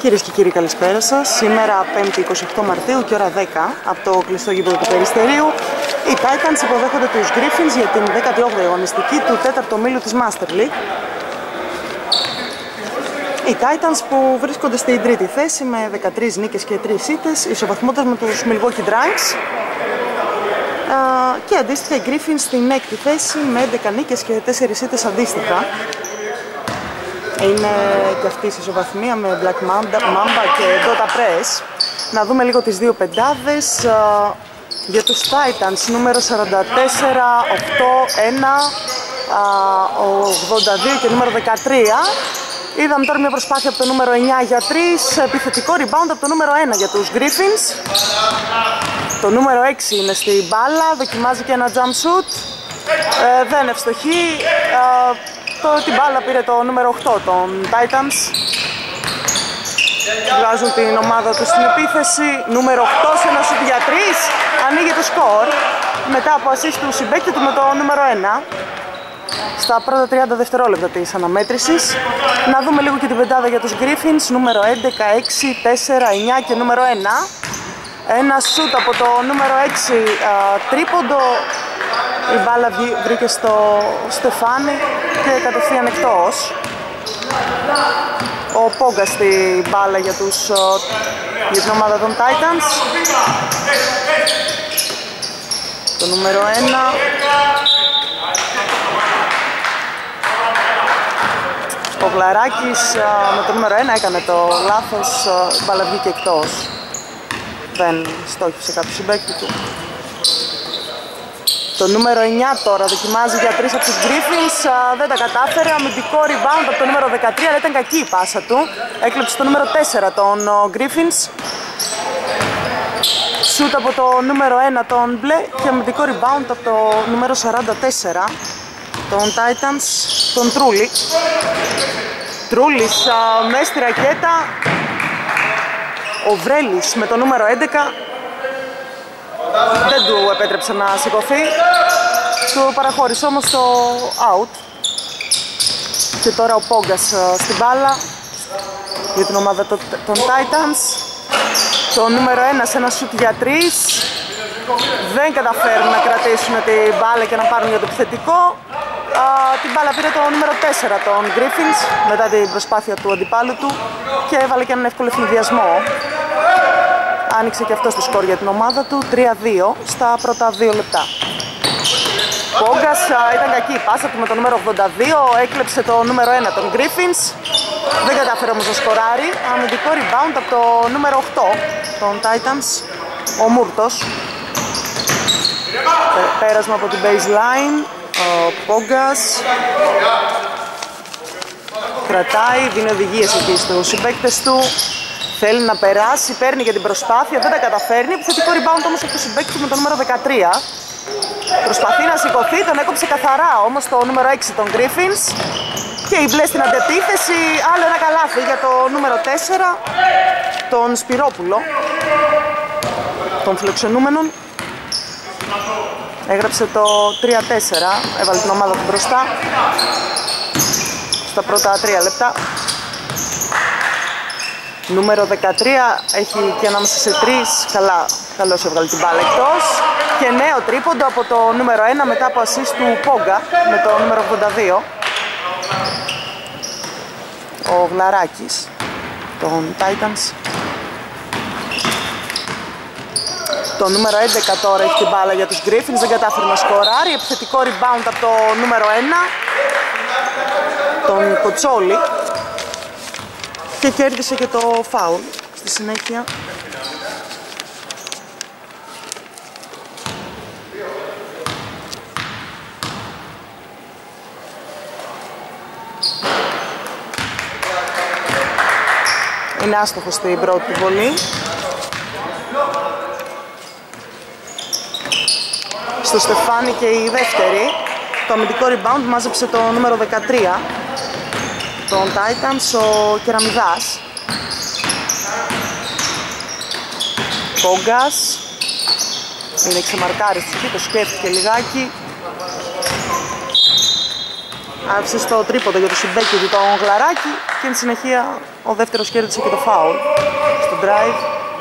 Κυρίες και κύριοι, καλησπέρα σας. Σήμερα 5η 28 Μαρτίου και ώρα 10 από το κλειστό γήπεδο του Περιστερίου, οι Titans υποδέχονται τους Griffins για την 18η αγωνιστική του 4ου ομίλου της Master League. Οι Titans που βρίσκονται στην τρίτη θέση με 13 νίκες και 3 ήττες, ισοβαθμώντας με τους Milwaukee Drunks. Και αντίστοιχα οι Griffins στην έκτη θέση με 11 νίκες και 4 ήττες αντίστοιχα. Είναι και αυτή η ισοβαθμία με Black Mamba και Dota Press. Να δούμε λίγο τις δύο πεντάδες. Για τους Titans, νούμερο 44, 8, 1, 82 και νούμερο 13. Είδαμε τώρα μια προσπάθεια από το νούμερο 9 για 3, επιθετικό rebound από το νούμερο 1 για τους Griffins. Το νούμερο 6 είναι στην μπάλα, δοκιμάζει και ένα jump shoot. Δεν ευστοχεί. Την μπάλα πήρε το νούμερο 8 των Titans. Βγάζουν την ομάδα τους στην επίθεση. Νούμερο 8 σε ένα σουτ για 3. Ανοίγει το σκορ μετά από assist του συμπαίκτη του με το νούμερο 1 στα πρώτα 30 δευτερόλεπτα της αναμέτρησης. Να δούμε λίγο και την πεντάδα για τους Griffins. Νούμερο 11, 6, 4, 9 και νούμερο 1. Ένα σουτ από το νούμερο 6 τρίποντο. Η μπάλα βρήκε στο Στεφάνι και κατευθείαν εκτός. Ο Πόγκα στη μπάλα για την ομάδα των Titans. Το νούμερο 1. Ο Γλαράκης με το νούμερο 1 έκανε το λάθος, η μπάλα βγήκε εκτός. Δεν στόχισε κάποιο συμπαίκτη του. Το νούμερο 9 τώρα δοκιμάζει για 3 από τους Griffins, δεν τα κατάφερε, αμυντικό rebound από το νούμερο 13, αλλά ήταν κακή η πάσα του. Έκλεψε το νούμερο 4 των Griffins. Σούτ από το νούμερο 1 τον μπλε και αμυντικό rebound από το νούμερο 44 των Titans, τον Τρούλη. Τρούλης μέσα στη ρακέτα. Ο Βρέλης με το νούμερο 11 δεν του επέτρεψε να σηκωθεί. Του παραχώρησε όμως το out. Και τώρα ο Πόγκας στην μπάλα για την ομάδα των Titans. Το νούμερο 1 σε ένα σουτ για 3. Δεν καταφέρουν να κρατήσουν την μπάλα και να πάρουν για το επιθετικό. Την μπάλα πήρε το νούμερο 4 των Griffins μετά την προσπάθεια του αντιπάλου του και έβαλε και έναν εύκολο ευνηδιασμό. Άνοιξε και αυτό το σκορ για την ομάδα του, 3-2 στα πρώτα 2 λεπτά. Πόγκας ήταν κακή η πάσα του με το νούμερο 82, έκλεψε το νούμερο 1 των Griffins. Δεν κατάφερε όμως να σκοράρει. Αμυντικό rebound από το νούμερο 8 των Titans, ο Μούρτος. Πέρασμα από την baseline, ο Πόγκας κρατάει, δίνει οδηγίες εκεί στους συμπαίκτες του. Θέλει να περάσει, παίρνει για την προσπάθεια, δεν τα καταφέρνει. Επιθετικό rebound όμως από το συμπαίκτη του με το νούμερο 13. Προσπαθεί να σηκωθεί, τον έκοψε καθαρά όμως το νούμερο 6 των Griffins. Και η μπλε στην αντεπίθεση, άλλο ένα καλάθι για το νούμερο 4, τον Σπυρόπουλο, των φιλοξενούμενων. Έγραψε το 3-4, έβαλε την ομάδα του μπροστά στα πρώτα 3 λεπτά. Νούμερο 13 έχει και ανάμεσα σε 3, καλώς έβγαλε την μπάλα εκτός. Και νέο τρίποντο από το νούμερο 1 μετά από assist του Πόγκα με το νούμερο 82. Ο Γλαράκης των Titans. Το νούμερο 11 τώρα έχει την μπάλα για τους Griffins, δεν κατάφερε να σκοράρει. Επιθετικό rebound από το νούμερο 1, τον Κοτσόλη. Και κέρδισε και το φάουλ στη συνέχεια. Είναι άστοχος στην πρώτη βολή. Στο Στεφάνι και η δεύτερη. Το αμυντικό rebound μάζεψε το νούμερο 13 των Titans, ο Κεραμιδάς. Πόγκας είναι ξεμαρκάριστος εκεί, το σκέφτηκε λιγάκι. άφησε στο τρίποντο για το συμπέκι του τον Γλαράκη και εν συνεχεία ο δεύτερος κέρδισε και το φάουλ στο drive.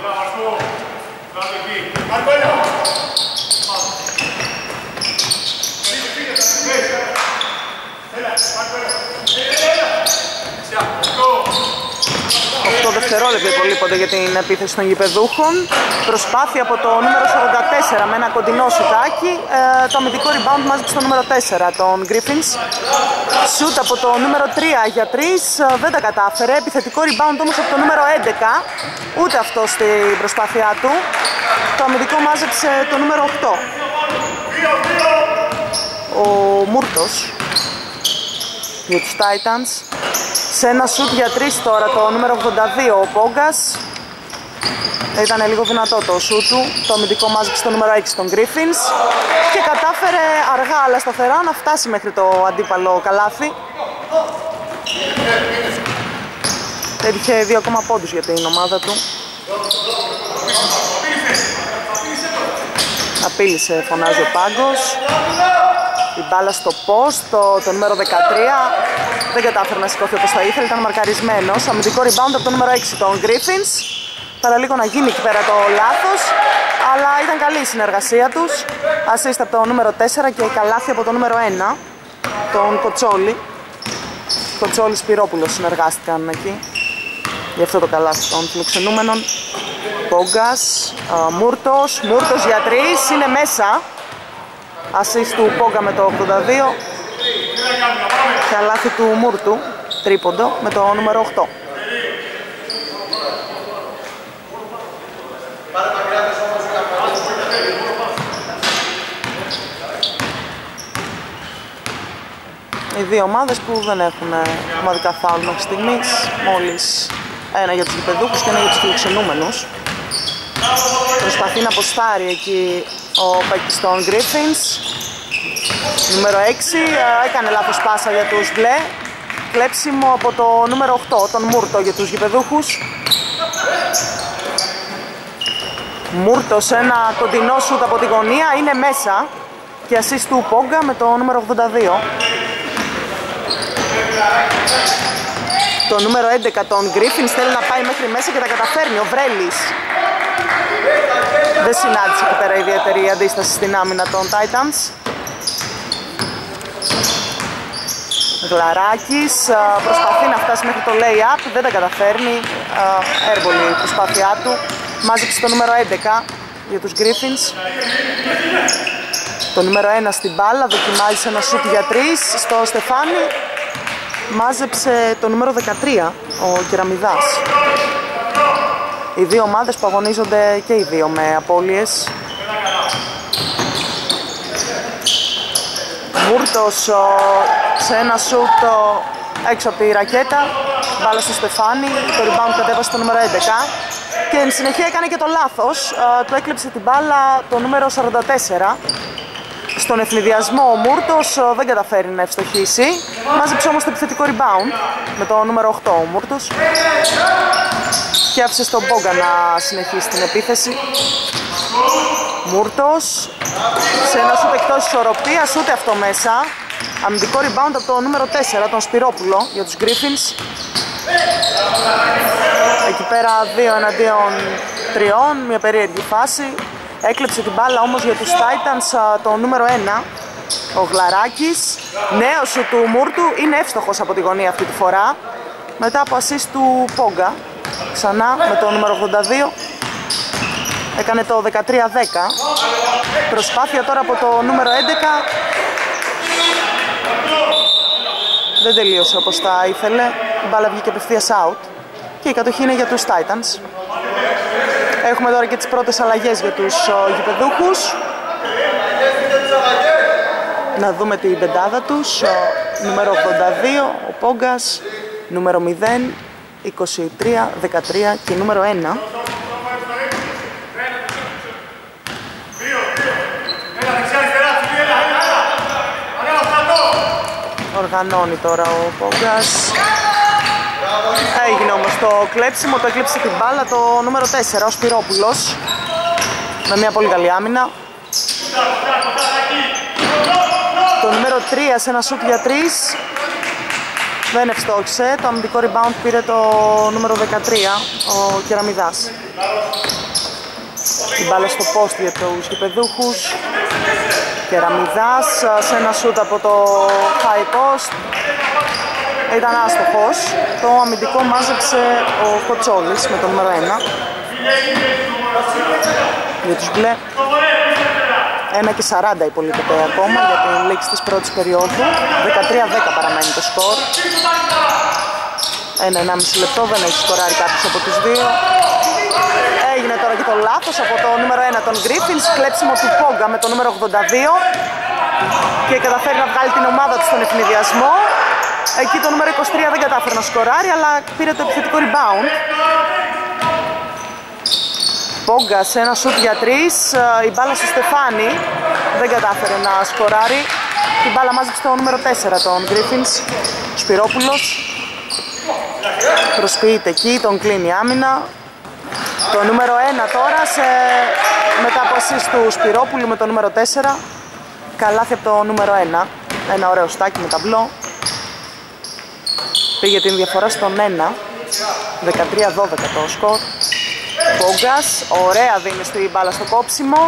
Το δευτερόλεπτο υπολείπονται για την επίθεση των γηπεδούχων. Προσπάθεια από το νούμερο 44 με ένα κοντινό σουτάκι. Το αμυντικό rebound μάζεψε το νούμερο 4 των Griffins. Σουτ από το νούμερο 3 για 3, δεν τα κατάφερε. Επιθετικό rebound όμως από το νούμερο 11. Ούτε αυτό στην προσπάθειά του. Το αμυντικό μάζεψε το νούμερο 8. Ο Μούρτος για τους Titans. Σε ένα σουτ για 3 τώρα το νούμερο 82 ο Πόγκας. Ήταν λίγο δυνατό το σουτ του. Το αμυντικό μάζεψε το νούμερο 6 των Griffins. Και κατάφερε αργά αλλά σταθερά να φτάσει μέχρι το αντίπαλο καλάθι. Έτυχε 2 ακόμα πόντους για την ομάδα του. Απείλησε, φωνάζει ο Πάγκος. Η μπάλα στο post, το νούμερο 13 δεν κατάφερε να σηκώθει όπως θα ήθελε, ήταν μαρκαρισμένος. Αμυντικό rebound από το νούμερο 6 των Griffins. Παραλίγο να γίνει εκεί πέρα το λάθος, αλλά ήταν καλή η συνεργασία τους. Assist από το νούμερο 4 και καλάθι από το νούμερο 1, τον Κοτσόλη. Κοτσόλη Σπυρόπουλος συνεργάστηκαν εκεί. Γι' αυτό το καλάθι των φιλοξενούμενων. Πόγκας, Μούρτος για 3, είναι μέσα. Assist του Πόγκα με το 82. Καλάθι του Μούρτου, τρίποντο με το νούμερο 8. Οι δύο ομάδες που δεν έχουν ομαδικά φάουλ μέχρι στιγμής, μόλις ένα για τους γηπεδούχους και ένα για τους φιλοξενούμενους. Προσπαθεί να αποστάρει εκεί ο παίκτης των Griffins. Νούμερο 6, έκανε λάθος πάσα για τους μπλε. Κλέψιμο από το νούμερο 8, τον Μούρτο για τους γηπεδούχους. Μούρτο σε ένα κοντινό σουτ από τη γωνία, είναι μέσα. Και assist του Πόγκα με το νούμερο 82. Το νούμερο 11 των Griffins θέλει να πάει μέχρι μέσα και τα καταφέρνει, ο Βρέλης. Δεν συνάντησε εκεί πέρα ιδιαίτερη αντίσταση στην άμυνα των Titans. Γλαράκης προσπαθεί να φτάσει μέχρι το lay-up, δεν τα καταφέρνει. Έρβολη η προσπάθειά του. Μάζεψε το νούμερο 11 για τους Griffins. Το νούμερο 1 στην μπάλα, δοκιμάζει ένα σουτ για 3 στο Στεφάνι. Μάζεψε το νούμερο 13 ο Κεραμιδάς. Οι δύο ομάδες που αγωνίζονται και οι δύο με απώλειες. Μούρτος σε ένα σουτ έξω από τη ρακέτα. Μπάλα στο Στεφάνι, το rebound κατέβασε το νούμερο 11. Και εν συνεχεία έκανε και το λάθος, του έκλεψε την μπάλα το νούμερο 44. Στον ευνηδιασμό ο Μούρτος δεν καταφέρει να ευστοχίσει. Μάζεψε όμως το επιθετικό rebound με το νούμερο 8 ο Μούρτος. Και άφησε στον Πόγκα να συνεχίσει την επίθεση. Μούρτος σε ένα σουτ εκτός ισορροπίας, ούτε αυτό μέσα. Αμυντικό rebound από το νούμερο 4, τον Σπυρόπουλο για τους Griffins. Εκεί πέρα 2 εναντίον 3, μια περίεργη φάση. Έκλεψε την μπάλα όμως για τους Titans το νούμερο 1, ο Γλαράκης. Νέος σου του Μούρτου, είναι εύστοχος από τη γωνία αυτή τη φορά. Μετά από assist του Πόγκα, ξανά με το νούμερο 82. Έκανε το 13-10. Προσπάθεια τώρα από το νούμερο 11. Δεν τελείωσε όπως τα ήθελε. Η μπάλα βγήκε απευθείας out. Και η κατοχή είναι για τους Titans. Έχουμε τώρα και τις πρώτες αλλαγές για τους γηπεδούχους. Να δούμε την πεντάδα τους. Νούμερο 82, ο Πόγκας. Νούμερο 0, 23, 13 και νούμερο 1. Οργανώνει τώρα ο Πόγκας. Έγινε όμως το κλέψιμο, το έκλειψε την μπάλα το νούμερο 4, ο Σπυρόπουλος. Με μια πολύ καλή άμυνα. Το νούμερο 3 σε ένα σούτ για 3 δεν ευστόχισε. Το αμυντικό rebound πήρε το νούμερο 13, ο Κεραμιδάς. Η μπάλα στο post για τους γηπεδούχους. Κεραμιδάς σε ένα σούτ από το high post. Ήταν άστοχος. Το αμυντικό μάζεψε ο Κοτσόλης με το νούμερο 1. Για τους μπλε 1:40 υπολείπεται ακόμα για την λήξη της πρώτης περίοδου. 13-10 παραμένει το σκορ. 1,5 λεπτό, δεν έχει σκοράρει κάποιος από τους δύο. Έγινε τώρα και το λάθος από το νούμερο 1 των Griffins. Κλέψιμο του Πόγκα με το νούμερο 82 και καταφέρει να βγάλει την ομάδα του στον ευνηδιασμό. Εκεί το νούμερο 23 δεν κατάφερε να σκοράρει, αλλά πήρε το επιθετικό rebound. Πόγκα σε ένα σούτ για 3, η μπάλα στο Στεφάνι, δεν κατάφερε να σκοράρει. Η μπάλα μάζεψε το νούμερο 4 των Griffins, ο Σπυρόπουλος. Προσποιείται εκεί, τον κλείνει άμυνα. Το νούμερο 1 τώρα, μετά από assist του Σπυρόπουλου με το νούμερο 4. Καλάθι από το νούμερο 1, ένα ωραίο στάκι με ταμπλό. Πήγε την διαφορά στον 1, 13-12 το σκορ. Πόγκας, ωραία δίνει στην μπάλα στο κόψιμο.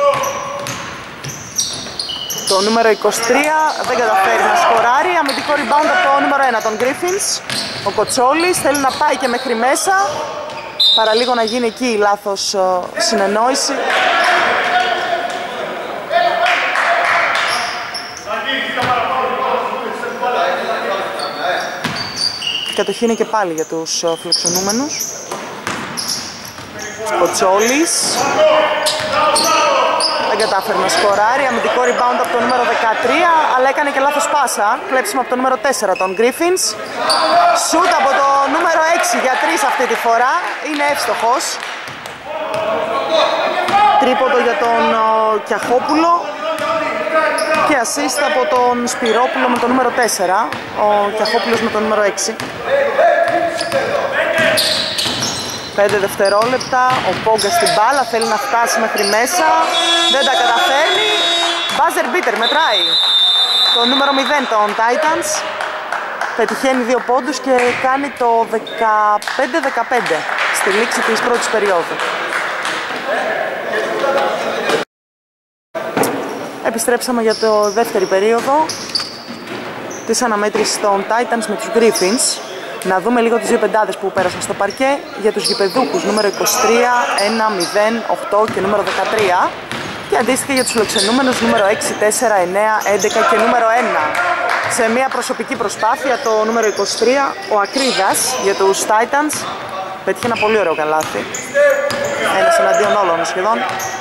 Το νούμερο 23 δεν καταφέρει να σκοράρει. Αμυντικό rebound από το νούμερο 1 των Griffins. Ο Κοτσόλης θέλει να πάει και μέχρι μέσα. Παραλίγο να γίνει εκεί η λάθος συνεννόηση. Κατοχή είναι και πάλι για τους φιλοξενούμενους. Κοτσόλης δεν κατάφερε να σκοράρει. Αμυντικό rebound από το νούμερο 13, αλλά έκανε και λάθος πάσα. Κλέψιμο από το νούμερο 4 των Griffins. Σούτ από το νούμερο 6 για 3 αυτή τη φορά. Είναι εύστοχος. Τρίποντο για τον Κιαχόπουλο. Και assist από τον Σπυρόπουλο με το νούμερο 4. Ο Κιαχόπουλος με το νούμερο 6. 5 δευτερόλεπτα, ο Πόγκα στην μπάλα, θέλει να φτάσει μέχρι μέσα, δεν τα καταφέρνει. Buzzer beater, μετράει. Το νούμερο 0 των Titans πετυχαίνει 2 πόντους και κάνει το 15-15 στη λήξη της πρώτης περίοδου. Επιστρέψαμε για το δεύτερη περίοδο της αναμέτρησης των Titans με τους Griffins. Να δούμε λίγο τις δύο πεντάδες που πέρασαν στο παρκέ για τους γηπεδούχους νούμερο 23, 1, 0, 8 και νούμερο 13 και αντίστοιχα για τους φιλοξενούμενους νούμερο 6, 4, 9, 11 και νούμερο 1. Σε μια προσωπική προσπάθεια το νούμερο 23, ο Ακρίδας για τους Titans πέτυχε ένα πολύ ωραίο καλάθι. Ένας εναντίον όλων σχεδόν.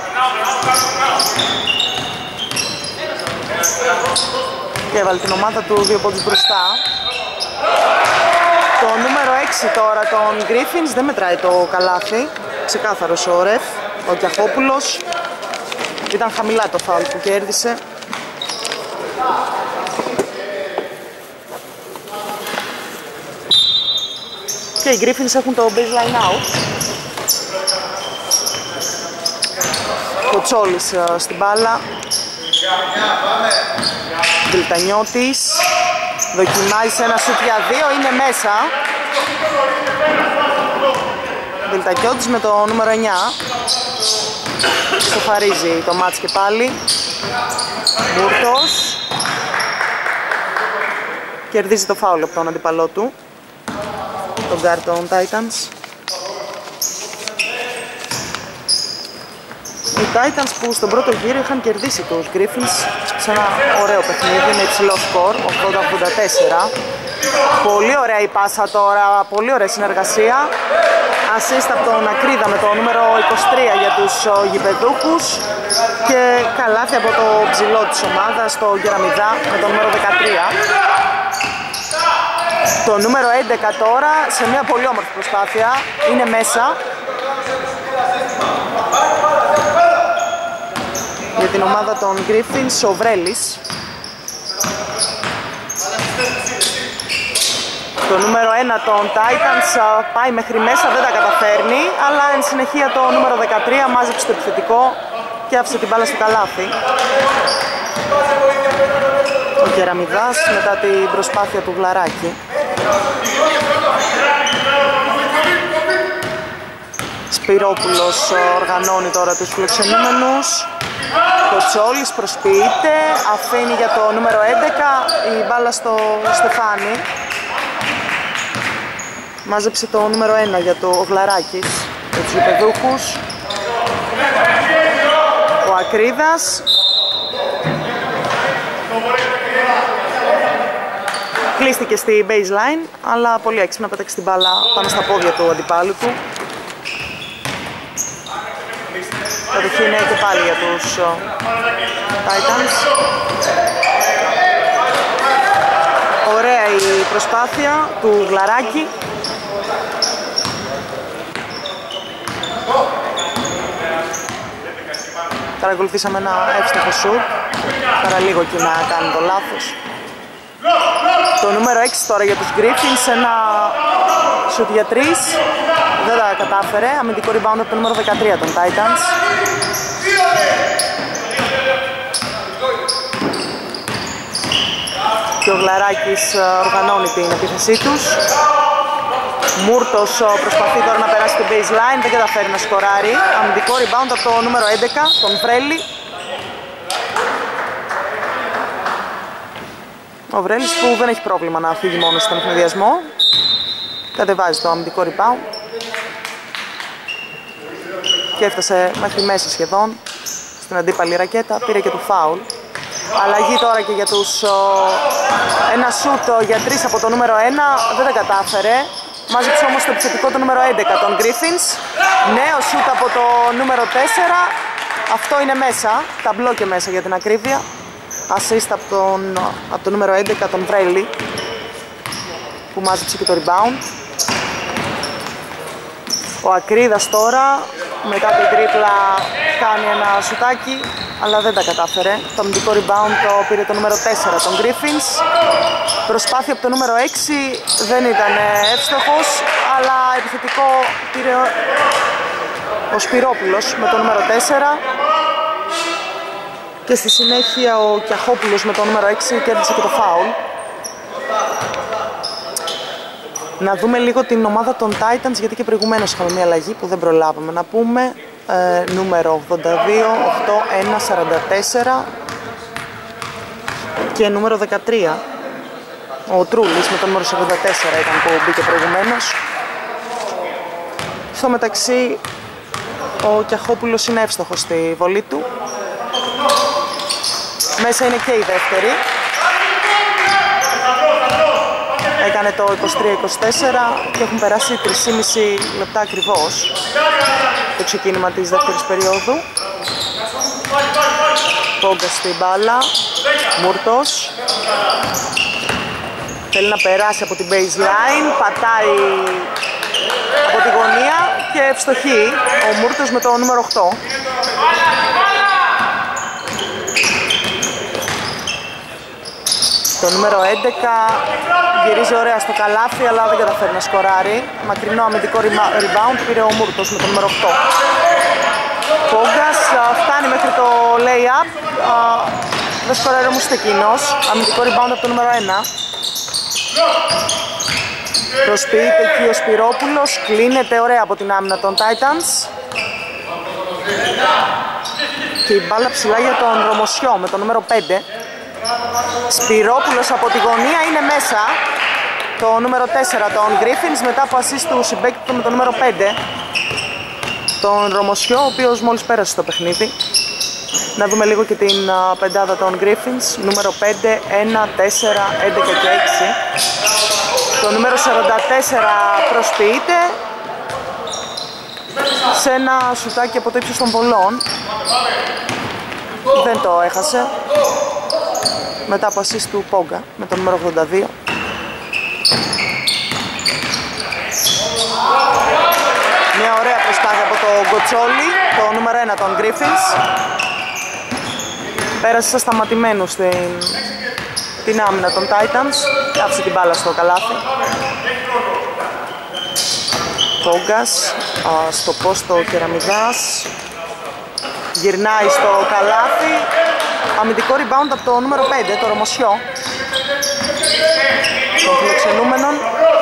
Και έβαλε την ομάδα του 2 πόντους μπροστά. Το νούμερο 6 τώρα των Griffins δεν μετράει το καλάθι. Ξεκάθαρος ο ρεφ, ο Κιαχόπουλος. Ήταν χαμηλά το φάουλ που κέρδισε. Και οι Griffins έχουν το baseline out. Κοτσόλης στην μπάλα. Βιλτανιώτης δοκιμάζει σε ένα σούτ για 2, είναι μέσα. Βιλτανιώτης με το νούμερο 9 σοφαρίζει το μάτς και πάλι. Μπούρτος κερδίζει το φάουλ από τον αντιπαλό του, τον guard των Titans. Οι Titans που στον πρώτο γύρο είχαν κερδίσει τους Griffins σε ένα ωραίο παιχνίδι με υψηλό σκορ, 80-84. Πολύ ωραία η πάσα τώρα, πολύ ωραία συνεργασία. Assist από τον Ακρίδα με το νούμερο 23 για τους γηπεδούχους και καλάθι από το ψηλό της ομάδας, το Κεραμιδά με το νούμερο 13. Το νούμερο 11 τώρα σε μια πολύ όμορφη προσπάθεια είναι μέσα. Για την ομάδα των Griffins, ο Βρέλης. Το νούμερο 1 των Titans πάει μέχρι μέσα, δεν τα καταφέρνει, αλλά εν συνεχεία το νούμερο 13 μάζεψε το επιθετικό και άφησε την μπάλα στο καλάθι. Ο Κεραμιδάς μετά την προσπάθεια του Γλαράκη. Σπυρόπουλος οργανώνει τώρα τους φιλοξενούμενους. Κοτσόλης προσποιείται, αφήνει για το νούμερο 11 η μπάλα στο Στεφάνι. Μάζεψε το νούμερο 1 για το Γλαράκης, για τους γηπεδούχους. Ο Ακρίδας. Κλείστηκε στη baseline, αλλά πολύ έξυπνα πέταξε την μπάλα πάνω στα πόδια του αντιπάλου του. Κατοχή είναι και πάλι για τους Titans. Ωραία η προσπάθεια του Γλαράκη. Παρακολουθήσαμε ένα εύστοχο σουτ. Παραλίγο και να κάνει το λάθος. Το νούμερο 6 τώρα για τους Griffins, ένα σουτ για 3. Δεν τα κατάφερε. Αμυντικό rebound από το νούμερο 13 των Titans. Και ο Γλαράκης οργανώνει την επίθεσή τους. Μούρτος προσπαθεί τώρα να περάσει την baseline, δεν καταφέρει να σκοράρει. Αμυντικό rebound από το νούμερο 11, τον Βρέλη. Ο Βρέλης που δεν έχει πρόβλημα να φύγει μόνο στον ευνηδιασμό. Κατεβάζει το αμυντικό rebound. Και έφτασε μέχρι μέσα σχεδόν στην αντίπαλη ρακέτα, πήρε και του φάουλ. Αλλαγή τώρα και για τους ένα σούτ για 3 από το νούμερο 1, δεν τα κατάφερε. Μάζεψε όμως το επιθετικό το νούμερο 11 των Griffins. Νέο σούτ από το νούμερο 4. Αυτό είναι μέσα, ταμπλό και μέσα για την ακρίβεια. Assist από το νούμερο 11 τον Βρέλη, που μάζεψε και το rebound. Ο Ακρίδας τώρα μετά την τρίπλα κάνει ένα σουτάκι, αλλά δεν τα κατάφερε. Το αμυντικό rebound το πήρε το νούμερο 4 των Griffins. Προσπάθεια από το νούμερο 6 δεν ήταν εύστοχος, αλλά επιθετικό πήρε ο Σπυρόπουλος με το νούμερο 4. Και στη συνέχεια ο Κιαχόπουλος με το νούμερο 6 κέρδισε και το φάουλ. Να δούμε λίγο την ομάδα των Titans, γιατί και προηγουμένως είχαμε μια αλλαγή που δεν προλάβαμε να πούμε. Νούμερο 82, 8, 1, 44 και νούμερο 13. Ο Τρούλης με το νούμερο 44 ήταν που μπήκε προηγουμένως. Στο μεταξύ ο Κιαχόπουλος είναι εύστοχος στη βολή του. Μέσα είναι και η δεύτερη. Έκανε το 23-24 και έχουν περάσει 3,5 λεπτά ακριβώς το ξεκίνημα της δεύτερης περίοδου. Πόγκας στην μπάλα, Μούρτος. Θέλει να περάσει από την baseline, πατάει από τη γωνία και ευστοχεί ο Μούρτος με το νούμερο 8. Το νούμερο 11 γυρίζει ωραία στο καλάθι, αλλά δεν καταφέρει να σκοράρει. Μακρινό αμυντικό rebound πήρε ο Μούρτος με το νούμερο 8. Πόγκας φτάνει μέχρι το lay-up, δεν σκοράρει όμως εκείνος. Αμυντικό rebound από το νούμερο 1. Προσποιείται εκεί ο Σπυρόπουλος, κλείνεται ωραία από την άμυνα των Titans. Και η μπάλα ψηλά για τον Ρωμοσιό με το νούμερο 5. Σπυρόπουλος από τη γωνία είναι μέσα. Το νούμερο 4 των Griffins μετά από assist του συμπαίκτη του με το νούμερο 5. Τον Ρωμοσιό, ο οποίος μόλις πέρασε το παιχνίδι. Να δούμε λίγο και την πεντάδα των Griffins. Νούμερο 5, 1, 4, 11 και 6. Το νούμερο 44 προσποιείται σε ένα σουτάκι από το ύψος των βολών. Δεν το έχασε. Μετά από assist του Πόγκα με το νούμερο 82. Μια ωραία προσπάθεια από το Γκοτσόλη, το νούμερο 1 των Griffins. Πέρασε στα σταματημένου την άμυνα των Titans και άφησε την μπάλα στο καλάθι. Πόγκας στο πόστο Κεραμιδάς. Γυρνάει στο καλάθι. Αμυντικό rebound από το νούμερο 5, το Ρωμοσιό των φιλοξενούμενων.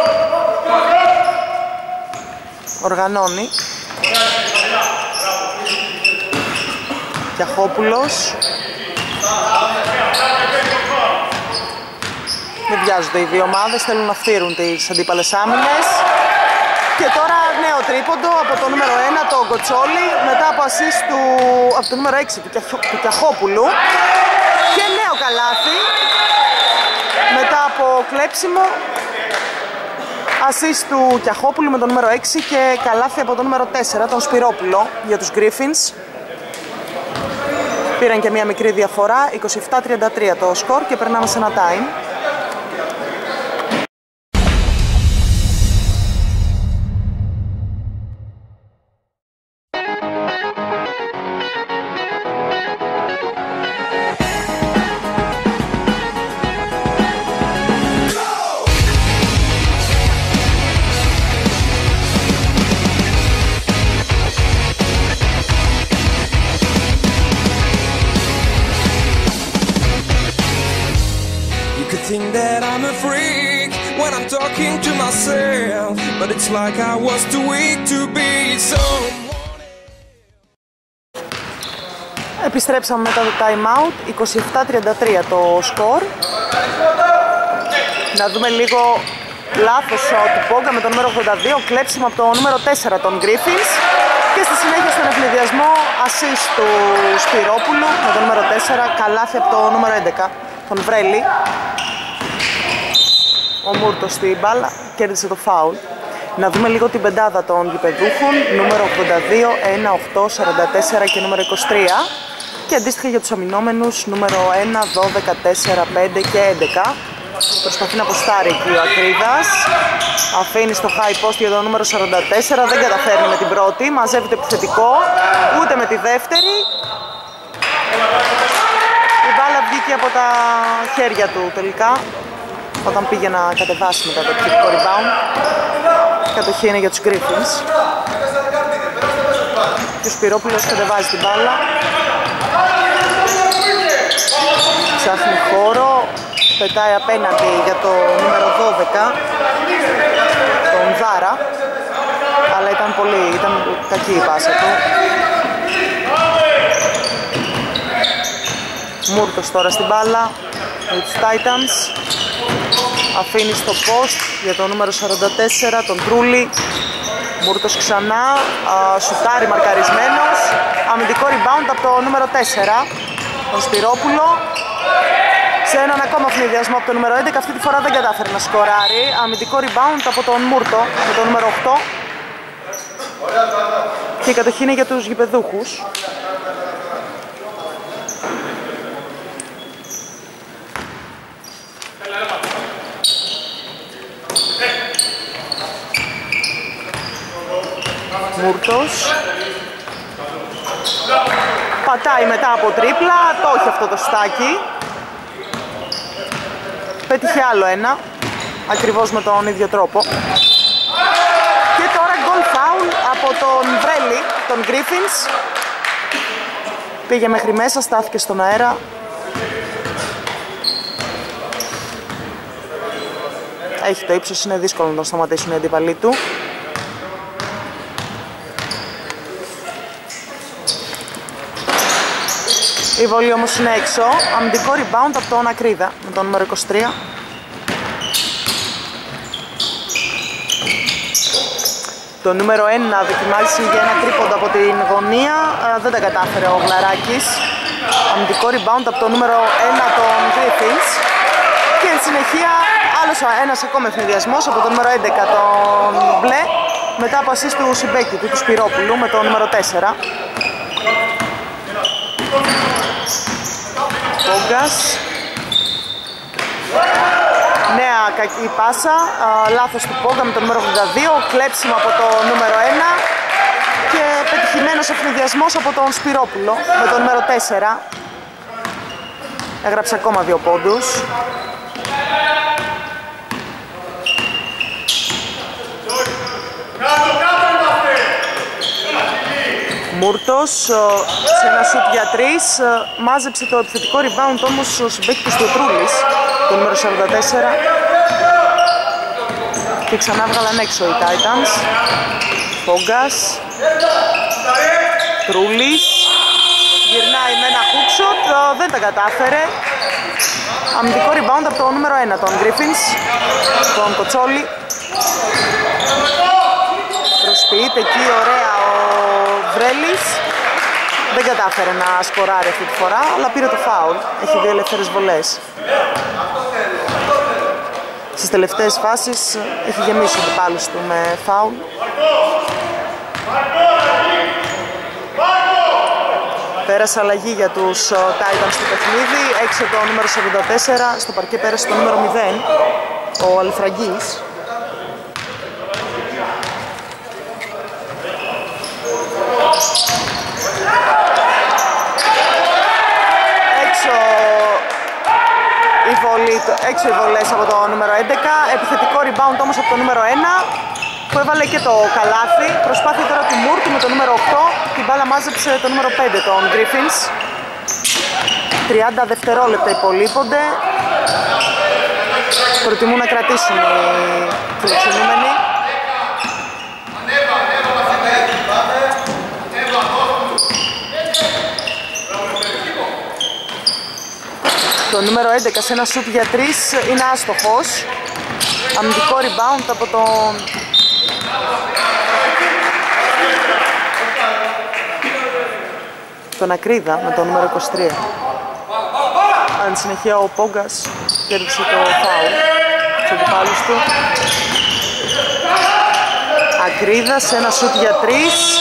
Οργανώνει Κιαχόπουλος. Δεν βιάζονται οι δύο ομάδες, θέλουν να φτύρουν τις αντίπαλες άμυνες. Και τώρα νέο τρίποντο από το νούμερο 1, το Γκοτσόλι, μετά από assist από το νούμερο 6 του Κιαχόπουλου. Και νέο καλάθι, μετά από κλέψιμο, assist του Κιαχόπουλου με το νούμερο 6 και καλάθι από το νούμερο 4, τον Σπυρόπουλο, για τους Griffins. Πήραν και μια μικρή διαφορά, 27-33 το σκορ και περνάμε σε ένα time. Think that I'm a freak when I'm talking to myself, but it's like I was too weak to be someone. Επιστρέψαμε μετά το time out, 27-33 το σκορ. Να δούμε λίγο λάθος του Πόγκα με το νούμερο 82, κλέψιμο από το νούμερο 4 των Griffins. Και στη συνέχεια στον ευνηδιασμό assist του Σπυρόπουλου με το νούμερο 4, καλάθι από το νούμερο 11, τον Βρέλη. Ο Μούρτος στην μπάλα κέρδισε το φάουλ. Να δούμε λίγο την πεντάδα των γηπεδούχων, νούμερο 82, 1, 8, 44 και νούμερο 23. Και αντίστοιχα για τους αμυνόμενους, νούμερο 1, 12, 4, 5 και 11. Προσπαθεί να αποστάρει εκεί ο Ακρίδας. Αφήνει στο high post για το νούμερο 44, δεν καταφέρνει με την πρώτη. Μαζεύει το επιθετικό, ούτε με τη δεύτερη. Η μπάλα βγήκε από τα χέρια του τελικά, όταν πήγε να κατεβάσει μετά το επιθετικό rebound. Η κατοχή είναι για τους Griffins. Και ο Σπυρόπουλος κατεβάζει την μπάλα. Ψάχνει χώρο. Πετάει απέναντι για το νούμερο 12, τον Δάρα. Αλλά ήταν κακή η πάσα του. Μούρτος τώρα στην μπάλα με τους Titans. Αφήνει στο post για το νούμερο 44, τον Τρούλη. Μούρτος ξανά, σουτάρει μαρκαρισμένος. Αμυντικό rebound από το νούμερο 4, τον Σπυρόπουλο. Σε έναν ακόμα φνηδιασμό από το νούμερο 11, αυτή τη φορά δεν κατάφερε να σκοράρει. Αμυντικό rebound από τον Μούρτο με το νούμερο 8. Και η κατοχή είναι για τους γηπεδούχους. Μούρτος πατάει μετά από τρίπλα, το έχει αυτό το στάκι. Πέτυχε άλλο ένα, ακριβώς με τον ίδιο τρόπο. Και τώρα goal foul από τον Βρέλη, τον Griffins. Πήγε μέχρι μέσα, στάθηκε στον αέρα. Έχει το ύψος, είναι δύσκολο να τον σταματήσουν οι αντίπαλοι του. Η βολή όμως είναι έξω. Αμυντικό rebound από τον Ακρίδα με το νούμερο 23. Το νούμερο 1 δοκιμάζει για ένα τρίποντο από την γωνία. Δεν τα κατάφερε ο Γλαράκης. Αμυντικό rebound από το νούμερο 1 των Griffins. Και εν συνεχεία άλλος ένας ακόμα ευνηδιασμός από το νούμερο 11 τον Μπλε. Μετά από assist του συμπέκτη του Σπυρόπουλου με το νούμερο 4. Πόγκας. Νέα κακή πάσα, λάθος του Πόγκα με το νούμερο 82, κλέψιμο από το νούμερο 1 και πετυχημένος ευνηδιασμός από τον Σπυρόπουλο με το νούμερο 4. Έγραψε ακόμα 2 πόντους. Μούρτος σε ένα σουτ για 3, μάζεψε το επιθετικό rebound όμως ο συμπαίκτης του Τρούλης, το νούμερο 44, και ξανά βγάλαν έξω οι Titans. Πόγκας, Τρούλης, γυρνάει με ένα hook shot, δεν τα κατάφερε. Αμυντικό rebound από το νούμερο 1 των Griffins, τον Κοτσόλη. Προσποιείται εκεί ωραία ο Βρέλης. Δεν κατάφερε να σκοράρει αυτή τη φορά, αλλά πήρε το φάουλ. Έχει 2 ελεύθερες βολές. Στις τελευταίες φάσεις έχει γεμίσει ο αντιπάλους του με φάουλ. Πέρασε αλλαγή για τους Titans στο παιχνίδι. Έξω το νούμερο 44, στο παρκέ πέρασε το νούμερο 0, ο Αλφραγκής. Έξω οι βολές από το νούμερο 11, επιθετικό rebound όμως από το νούμερο 1 που έβαλε και το καλάθι. Προσπάθεια τώρα του Μούρτου με το νούμερο 8, την μπάλα μάζεψε το νούμερο 5 των Griffins. 30 δευτερόλεπτα υπολείπονται, προτιμούν να κρατήσουν οι φιλοξενούμενοι. Το νούμερο 11 σε ένα σουτ για 3 είναι άστοχος. Αμυντικό rebound από τον Ακρίδα με το νούμερο 23. Αν συνεχεία ο Πόγκας κέρδισε το φάουλ στους αντιπάλους του. Ακρίδα σε ένα σουτ για 3.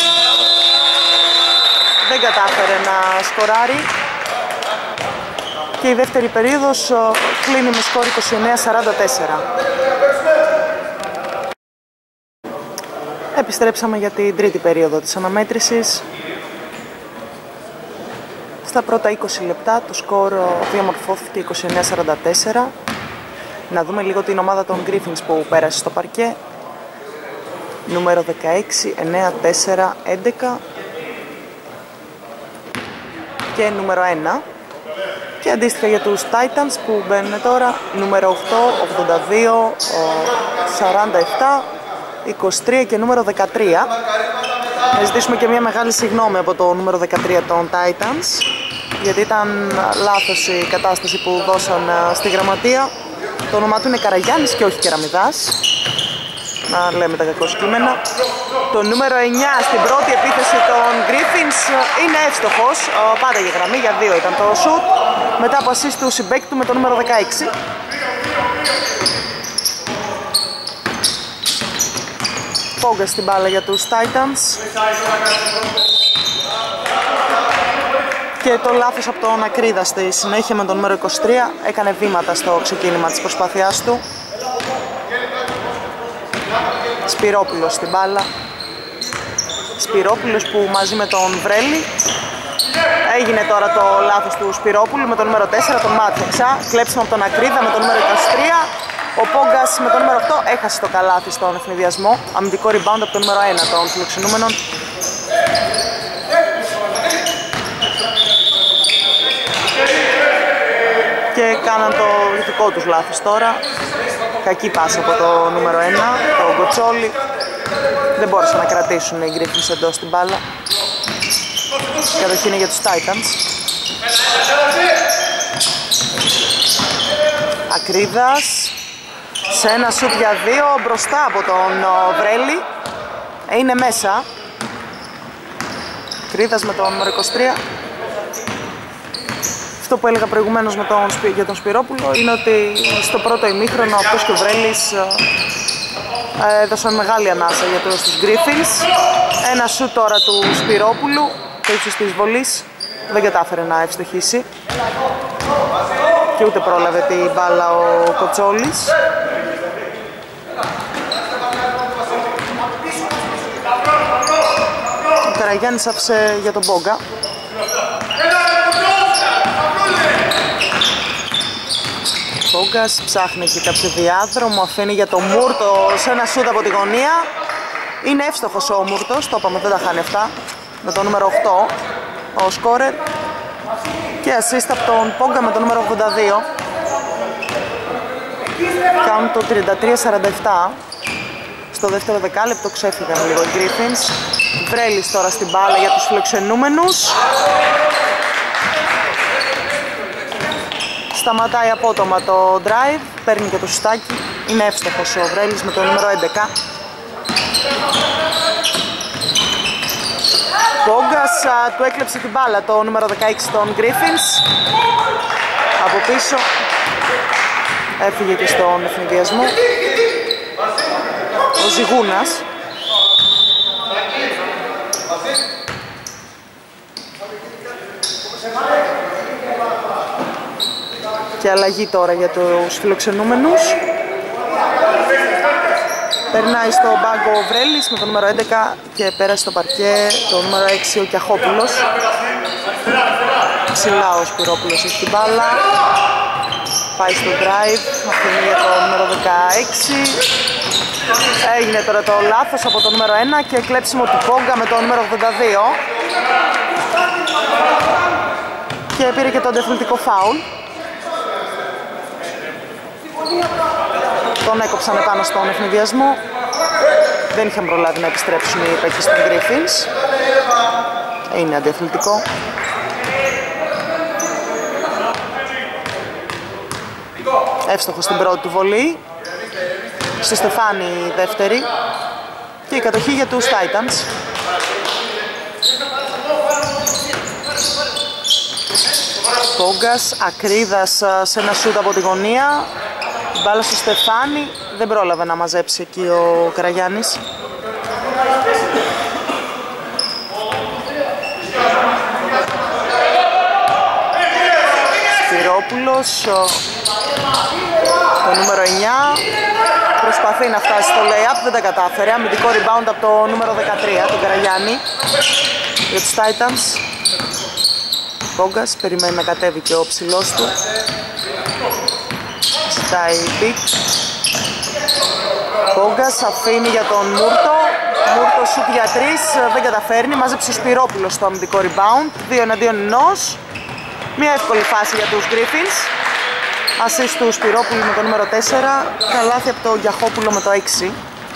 Δεν κατάφερε να σκοράρει. Και η δεύτερη περίοδος κλείνει με σκορ 29-44. Επιστρέψαμε για την τρίτη περίοδο της αναμέτρησης. Στα πρώτα 20 λεπτά το σκορ διαμορφώθηκε 29-44. Να δούμε λίγο την ομάδα των Griffins που πέρασε στο παρκέ. Νούμερο 16, 9, 4, 11 και νούμερο 1. Και αντίστοιχα για τους Titans που μπαίνουν τώρα, νούμερο 8, 82, 47, 23 και νούμερο 13. Να ζητήσουμε και μια μεγάλη συγγνώμη από το νούμερο 13 των Titans, γιατί ήταν λάθος η κατάσταση που δώσαν στη γραμματεία. Το όνομά του είναι Καραγιάννης και όχι Κεραμιδάς, να λέμε τα κακώς κείμενα. Το νούμερο 9 στην πρώτη επίθεση των Griffins είναι εύστοχος, πάταγε γραμμή, για 2 ήταν το shoot, μετά από assist του συμπαίκτη του με το νούμερο 16. Πόγκα στην μπάλα για τους Titans. Και το λάθος από τον Ακρίδα στη συνέχεια με το νούμερο 23 έκανε βήματα στο ξεκίνημα της προσπάθειάς του. Σπυρόπουλος στην μπάλα. Σπυρόπουλος που μαζί με τον Βρέλη. Έγινε τώρα το λάθος του Σπυρόπουλου με το νούμερο 4, τον μάτιαξα. Κλέψιμο από τον Ακρίδα με το νούμερο 23. Ο Πόγκας με το νούμερο 8 έχασε το καλάθι στον ευνηδιασμό. Αμυντικό rebound από το νούμερο 1 των φιλοξενούμενων. Και κάναν το δικό τους λάθος τώρα. Κακή πάσα από το νούμερο 1, τον Κοτσόλη. Δεν μπόρεσαν να κρατήσουν οι Griffins εντός την μπάλα. Η κατοχή είναι για τους Titans. Ακρίδας σε ένα σουτ για 2 μπροστά από τον Βρέλη. Είναι μέσα. Ακρίδας με το νούμερο 23. Αυτό που έλεγα προηγουμένως για τον Σπυρόπουλο είναι ότι στο πρώτο ημίχρονο αυτός και ο Βρέλης έδωσαν μεγάλη ανάσα για τους Griffins. Ένα σουτ τώρα του Σπυρόπουλου, το ύψος της βολής, δεν κατάφερε να ευστοχίσει και ούτε πρόλαβε την μπάλα ο Κοτσόλης. Ο Καραγιάννης άφησε για τον Πόγκα. Πόγκας ψάχνει εκεί κάποιο διάδρομο, αφήνει για το Μούρτο σε ένα σούτ από τη γωνία. Είναι εύστοχος ο Μούρτος, το είπαμε, δεν τα χάνει αυτά. με το νούμερο 8 ο σκόρερ και assist από τον Πόγκα με το νούμερο 82. Κάνουν το 33-47. Στο δεύτερο δεκάλεπτο ξέφυγαν λίγο οι Griffins. Βρέλης τώρα στην μπάλα για τους φιλοξενούμενους. Σταματάει απότομα το drive, παίρνει και το σουτάκι. Είναι εύστοχος ο Βρέλης με το νούμερο 11. Πόγκας του έκλεψε την μπάλα το νούμερο 16 των Griffins. Από πίσω έφυγε και στον ευνηδιασμό ο Ζιγούνας. Και αλλαγή τώρα για τους φιλοξενούμενους. Περνάει στο μπάγκο ο Βρέλης με το νούμερο 11 και πέρασε στο παρκέ το νούμερο 6 ο Κιαχόπουλος. Ψηλά ο Σπυρόπουλος έχει την μπάλα. Πάει στο drive, αφήνει για το νούμερο 16. Έγινε τώρα το λάθος από το νούμερο 1 και κλέψιμο του Πόγκα με το νούμερο 82. Και πήρε και το αντιαθλητικό φάουλ. Τον έκοψαν επάνω στον ευνηδιασμό. Δεν είχαν προλάβει να επιστρέψουν οι παίκτες των Griffins. Είναι αντιαθλητικό. Εύστοχο στην πρώτη του βολή. Στο Στεφάνι η δεύτερη. Και η κατοχή για τους Titans. Πόγκας, Ακρίδας σε ένα σούτ από τη γωνία. Μπάλα στο Στεφάνι, δεν πρόλαβε να μαζέψει εκεί ο Καραγιάννης. Σπυρόπουλος, το νούμερο 9, προσπαθεί να φτάσει στο lay-up, δεν τα κατάφερε. Αμυντικό rebound από το νούμερο 13, τον Καραγιάννη, για τους Titans. Πόγκας, περιμένει να κατέβει και ο ψηλός του. Ζητάει πικ. Πόγκας αφήνει για τον Μούρτο. Μούρτο σουτ για 3, δεν καταφέρνει. Μάζεψε ο Σπυρόπουλος στο αμυντικό rebound. 2 εναντίον 1. Μια εύκολη φάση για τους Griffins. Assist του Σπυρόπουλου με το νούμερο 4. Καλάθι από τον Γιαχόπουλο με το 6.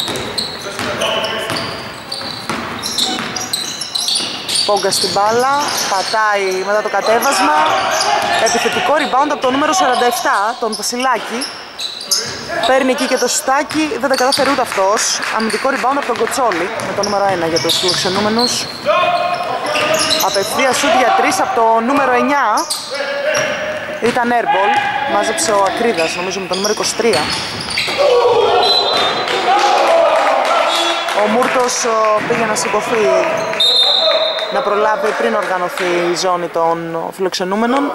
Πόγκας στην μπάλα, πατάει μετά το κατέβασμα. Επιθετικό rebound από το νούμερο 47, τον Βασιλάκη. Παίρνει εκεί και το σουτάκι, δεν τα κατάφερε ούτε αυτός. Αμυντικό rebound από τον Κοτσόλη με το νούμερο 1 για τους φιλοξενούμενους. Απευθεία σουτ για 3 από το νούμερο 9. Ήταν airball, μάζεψε ο Ακρίδας νομίζω με το νούμερο 23. Ο Μούρτος πήγε να σηκωθεί, να προλάβει πριν οργανωθεί η ζώνη των φιλοξενούμενων.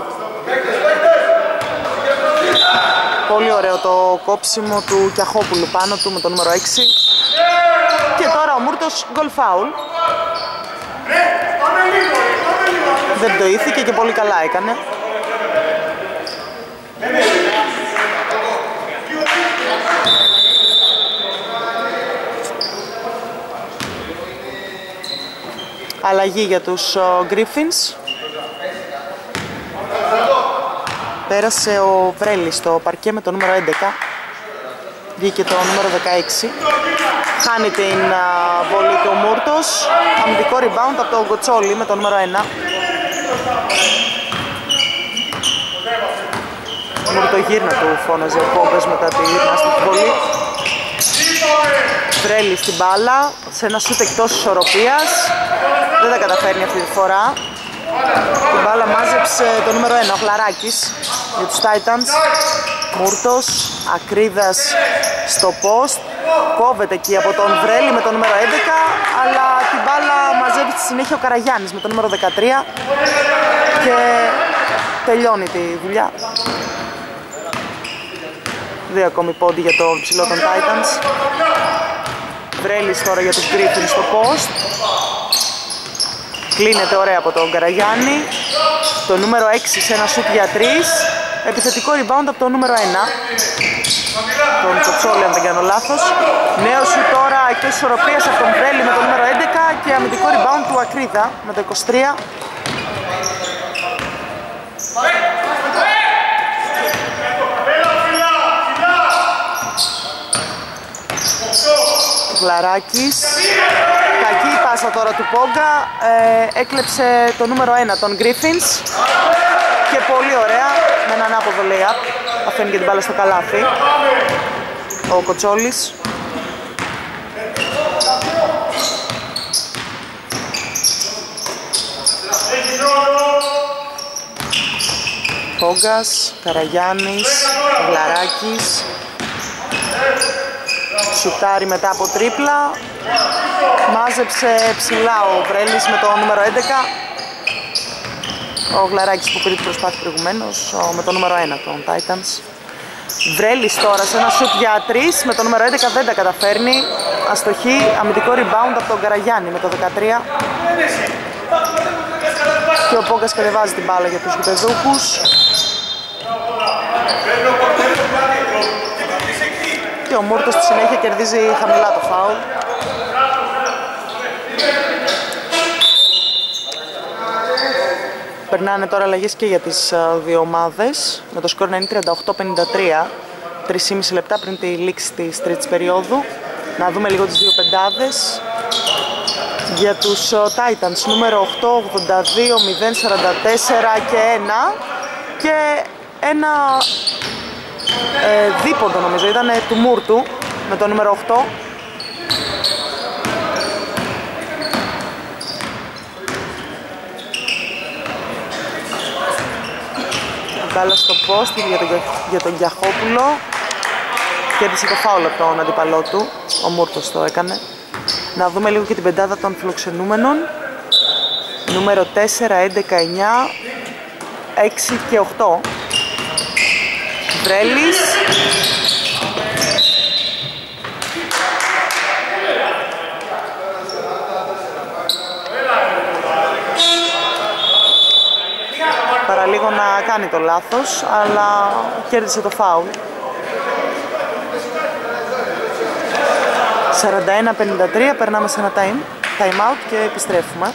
Πολύ ωραίο το κόψιμο του Κιαχόπουλου πάνω του με το νούμερο 6. Και τώρα ο Μούρτος γκολ φάουλ. Δεν το ήθηκε και πολύ καλά έκανε. Αλλαγή για τους Griffins. Πέρασε ο Βρέλης στο παρκέ με το νούμερο 11. Βγήκε το νούμερο 16. Χάνει την βολή του Μούρτος. Αμυντικό rebound από τον Κοτσόλη με το νούμερο 1. Μουρτογύρνα του φώναζε ο Πόγκας μετά τη γυμναστική βολή. Βρέλης στην μπάλα, σε ένα σούτ εκτός ισορροπίας. Δεν τα καταφέρνει αυτή τη φορά. Την μπάλα μάζεψε το νούμερο 1, ο Χλαράκης για τους Titans. Μούρτος, Ακρίδας στο post. Κόβεται εκεί από τον Βρέλη με το νούμερο 11, αλλά την μπάλα μαζεύει στη συνέχεια ο Καραγιάννης με το νούμερο 13 και τελειώνει τη δουλειά. 2 ακόμη πόντι για το ψηλό των Titans. Βρέλης τώρα για τους Griffins στο post. Κλείνεται ωραία από τον Καραγιάννη. Το νούμερο 6 σε ένα σουτ για 3. Επιθετικό rebound από το νούμερο 1. Τον Κοτσόλη αν δεν κάνω λάθος. Νέο σου τώρα εκτός ισορροπίας από τον Βρέλη με το νούμερο 11 και αμυντικό rebound του Ακρίδα με το 23. Γλαράκης, κακή η πάσα τώρα του Πόγκα, έκλεψε το νούμερο 1 τον Griffins και πολύ ωραία με έναν άποδο lay-up, αφήνει και την μπάλα στο καλάθι ο Κοτσόλης. Πόγκας, Καραγιάννης, Γλαράκης, σουτάρει μετά από τρίπλα, μάζεψε ψηλά ο Βρέλης με το νούμερο 11. Ο Γλαράκης που πήρε την προσπάθεια προηγουμένως με το νούμερο 1 των Titans. Βρέλης τώρα σε ένα σουτ για 3 με το νούμερο 11 δεν τα καταφέρνει. Αστοχή, αμυντικό rebound από τον Καραγιάννη με το 13. Και ο Πόγκας κατεβάζει την μπάλα για τους γηπεδούχους. Και ο Μούρτος στη συνέχεια κερδίζει χαμηλά το φάουλ. Περνάνε τώρα αλλαγές και για τις δύο ομάδες, με το σκορ να είναι 38-53, 3,5 λεπτά πριν τη λήξη της τρίτης περίοδου. Να δούμε λίγο τις δύο πεντάδες. Για τους Titans, νούμερο 8, 82, 0, 44 και 1. Και ένα δίποντο νομίζω, ήταν του Μούρτου με το νούμερο 8. Μπάλα στο post για τον Γιαχόπουλο. Κέρδισε το φάουλ από τον αντίπαλό του. Ο Μούρτος το έκανε. Να δούμε λίγο και την πεντάδα των φιλοξενούμενων. Νούμερο 4, 11, 9, 6 και 8. Βρέλης. Παραλίγο να κάνει το λάθος, αλλά κέρδισε το φάουλ. 41-53, περνάμε σε ένα time out και επιστρέφουμε.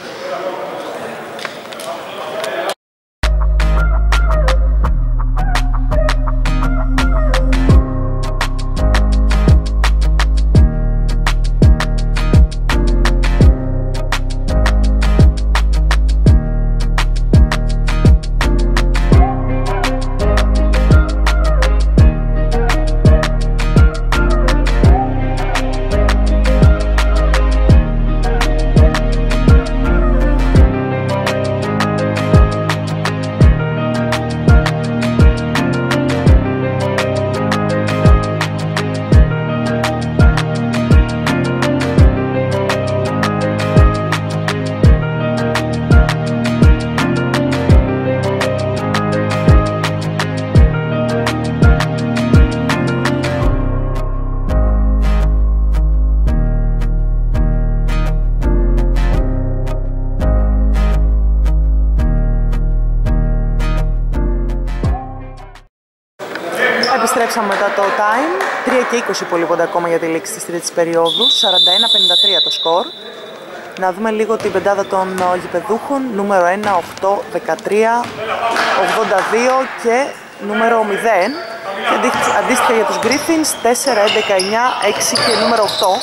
Επιστρέψαμε μετά το time, 3 και 20 πολύποντα ακόμα για τη λήξη της τρίτης περίοδου, 41-53 το σκορ. Να δούμε λίγο την πεντάδα των γηπεδούχων, νούμερο 1, 8, 13, 82 και νούμερο 0. Και αντίστοιχα για τους Griffins, 4, 11, 9, 6 και νούμερο 8.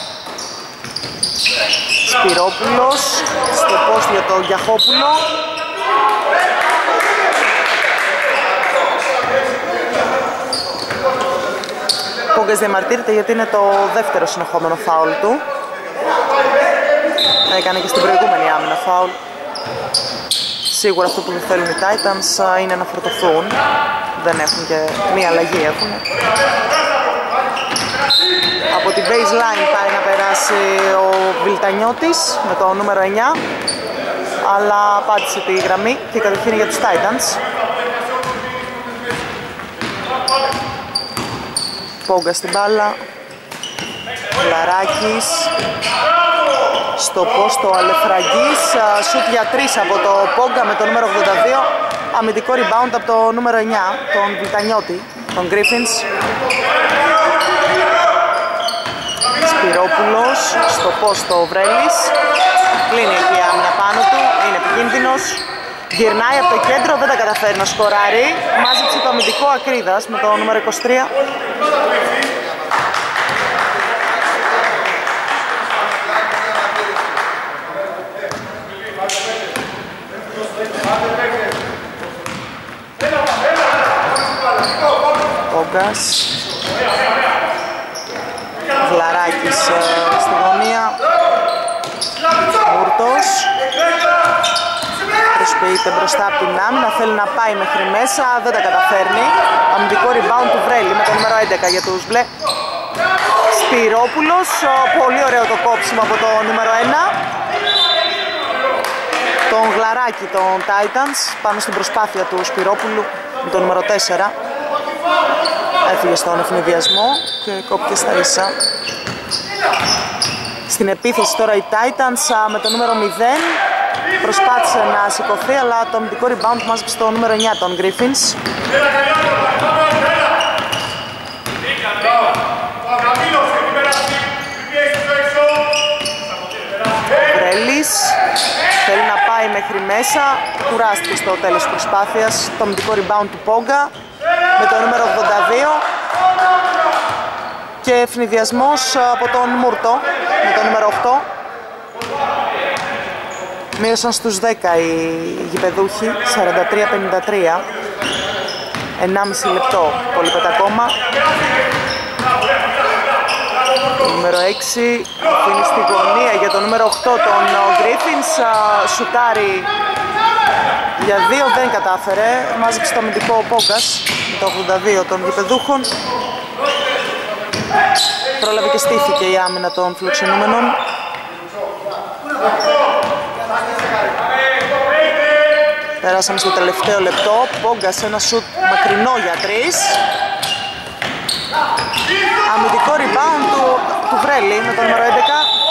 Σπυρόπουλος, στο post για τον Γιαχόπουλο. Πόγκας διαμαρτύρεται γιατί είναι το δεύτερο συνεχόμενο φάουλ του. Έκανε και στην προηγούμενη άμυνα φάουλ. Σίγουρα αυτό που δεν θέλουν οι Titans είναι να φορτωθούν. Δεν έχουν και μία αλλαγή έχουν. Από την baseline πάει να περάσει ο Βιλτανιώτης με το νούμερο 9. Αλλά πάτησε τη γραμμή και κατευθύνει για τους Titans. Πόγκα στην μπάλα, Λαράκης, στο πόστο Αλεφραγκής, σουτ για 3 από το Πόγκα με το νούμερο 82, αμυντικό rebound από το νούμερο 9, τον Βιλτανιώτη, τον Griffins. Σπυρόπουλος, στο πόστο ο Βρέλης. Κλείνει εκεί η άμυνα πάνω του, είναι επικίνδυνος. Γυρνάει από το κέντρο, δεν τα καταφέρει να σκοράρει. Μάζεψε το αμυντικό Ακρίδας με το νούμερο 23. Πόγκας. Βλαράκης στη γωνία. Μούρτος. Προσποιείται μπροστά από την άμυνα, θέλει να πάει μέχρι μέσα, δεν τα καταφέρνει. Αμυντικό rebound του Βρέλη με το νούμερο 11 για τους μπλε. Σπυρόπουλος, πολύ ωραίο το κόψιμο από το νούμερο 1. Τον Γλαράκη των Titans, πάνω στην προσπάθεια του Σπυρόπουλου με το νούμερο 4. Έφυγε στον ευνηδιασμό και κόπηκε στα ίσα. Στην επίθεση τώρα οι Titans με το νούμερο 0. Προσπάθησε να σηκωθεί, αλλά το αμυντικό rebound μάζεψε το νούμερο 9 των Griffins. Βρέλης θέλει να πάει μέχρι μέσα, κουράστηκε στο τέλος της προσπάθειας. Το αμυντικό rebound του Πόγκα με το νούμερο 82 και ευνηδιασμός από τον Μούρτο με το νούμερο 8. Μείωσαν στους 10 οι γηπεδούχοι, 43-53. 1,5 λεπτό πολύπετα ακόμα. Το νούμερο 6 αφήνει στη γωνία για το νούμερο 8 τον Griffins. Σουτάρει για 2, δεν κατάφερε. Μάζεψε το αμυντικό ο Πόγκας με το 82 των γηπεδούχων. Πρόλαβε και στήθηκε η άμυνα των φιλοξενούμενων. Περάσαμε στο τελευταίο λεπτό. Πόγκας ένα σουτ μακρινό για 3. Αμυντικό rebound του Βρέλη με το νούμερο 11.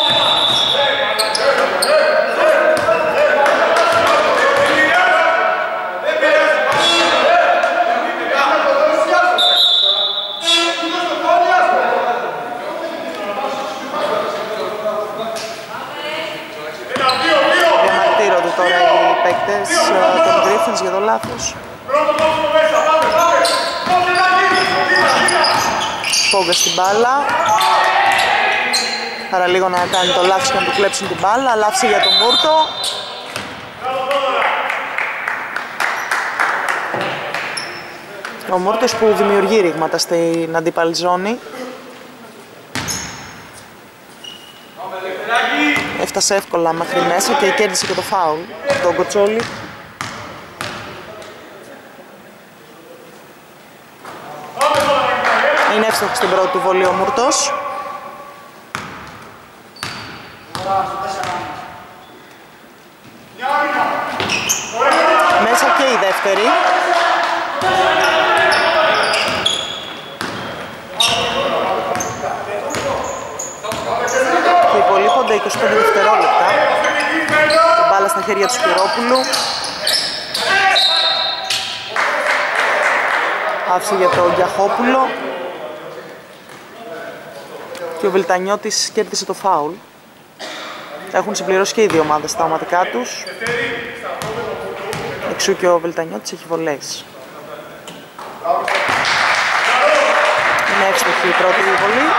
Διαμαρτύρονται τώρα οι παίκτες των Griffins για το λάθος. Πόγκας στην μπάλα. Παραλίγο να κάνει το λάθος και να του κλέψουν την μπάλα. Λάφησε για τον Μούρτο. Ο Μούρτος που δημιουργεί ρήγματα στην αντίπαλη ζώνη. Έφτασε εύκολα μέχρι μέσα και κέρδισε και το φάουλ, τον Κοτσόλη. Είναι εύστοχος στην πρώτη του βολή ο Μουρτός. Μέσα και η δεύτερη. Και υπολείπονται 25 δευτερόλεπτα. Μπάλα στα χέρια του Σπυρόπουλου. Άφησε για τον Γιαχόπουλο. Και ο Βελτανιώτης κέρδισε το φάουλ. Έχουν συμπληρώσει και οι δύο ομάδες τα οματικά τους. Εξού και ο Βελτανιώτης έχει βολές. Είναι εύστοχη η πρώτη βολή.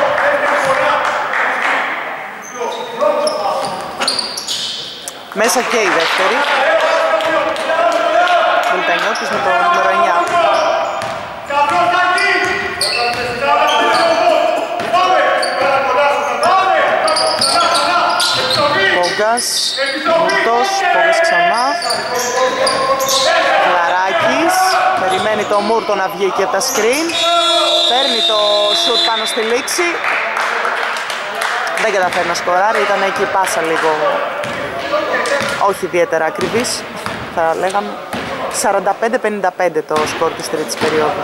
Μέσα και η δεύτερη. Βελτανιώτης με το νούμερο 9. Πόγκας, Μουρτός, Πόγκας ξανά. Γλαράκης, περιμένει το Μούρτο να βγει και από τα screen. Παίρνει το σουτ πάνω στη λήξη. Δεν καταφέρει να σκοράρει, ήταν εκεί η πάσα λίγο όχι ιδιαίτερα ακριβής, θα λέγαμε. 45-55 το σκορ της τρίτης περίοδου.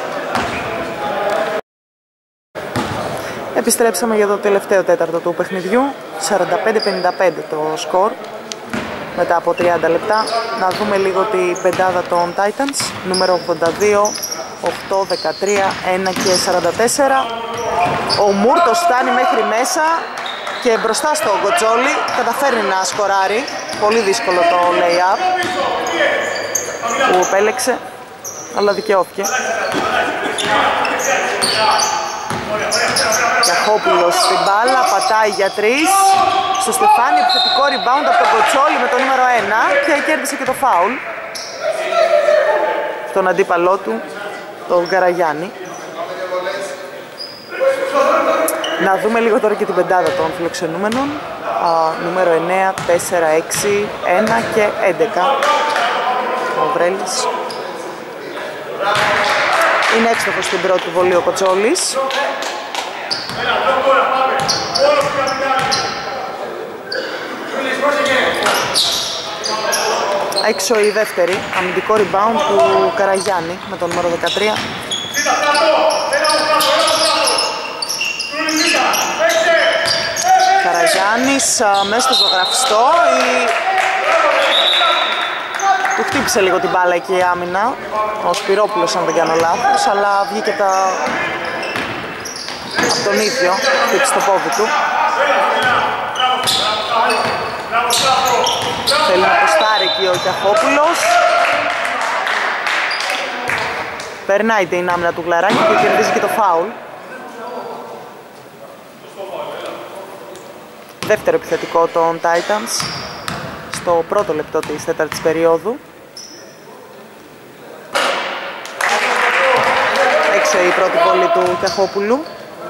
Επιστρέψαμε για το τελευταίο τέταρτο του παιχνιδιού. 45-55 το σκορ μετά από 30 λεπτά. Να δούμε λίγο την πεντάδα των Titans. Νούμερο 82 8, 13, 1 και 44. Ο Μούρτος φτάνει μέχρι μέσα και μπροστά στο Κοτσόλι καταφέρνει να σκοράρει. Πολύ δύσκολο το lay-up που επέλεξε, αλλά δικαιώθηκε. Γιαχόπουλος στην μπάλα, πατάει για 3. Στο Στεφάνι επιθετικό rebound από τον Κοτσόλι με το νούμερο 1 και κέρδισε και το φάουλ στον αντίπαλό του, τον Καραγιάννη. Να δούμε λίγο τώρα και την πεντάδα των φιλοξενούμενων. Νούμερο 9, 4, 6, 1 και 11. Ο Βρέλης. Είναι έξοχος στην πρώτη βολή ο Κοτσόλης. Έξω η δεύτερη, αμυντικό rebound του Καραγιάννη με το νούμερο 13. Καραγιάννης μέσα στο ζωγραφιστό, του χτύπησε λίγο την μπάλα εκεί η άμυνα, ο Σπυρόπουλος αν δεν κάνω λάθος, αλλά βγήκε από τον ίδιο, χτύπησε το πόδι του. Θέλει να αποστάρει εκεί ο Κιαχόπουλος. Περνάει την άμυνα του Γλαράκη και κερδίζει και το φάουλ. Δεύτερο επιθετικό των Titans στο πρώτο λεπτό της τέταρτης περίοδου. Έξω η πρώτη βολή του Κιαχόπουλου.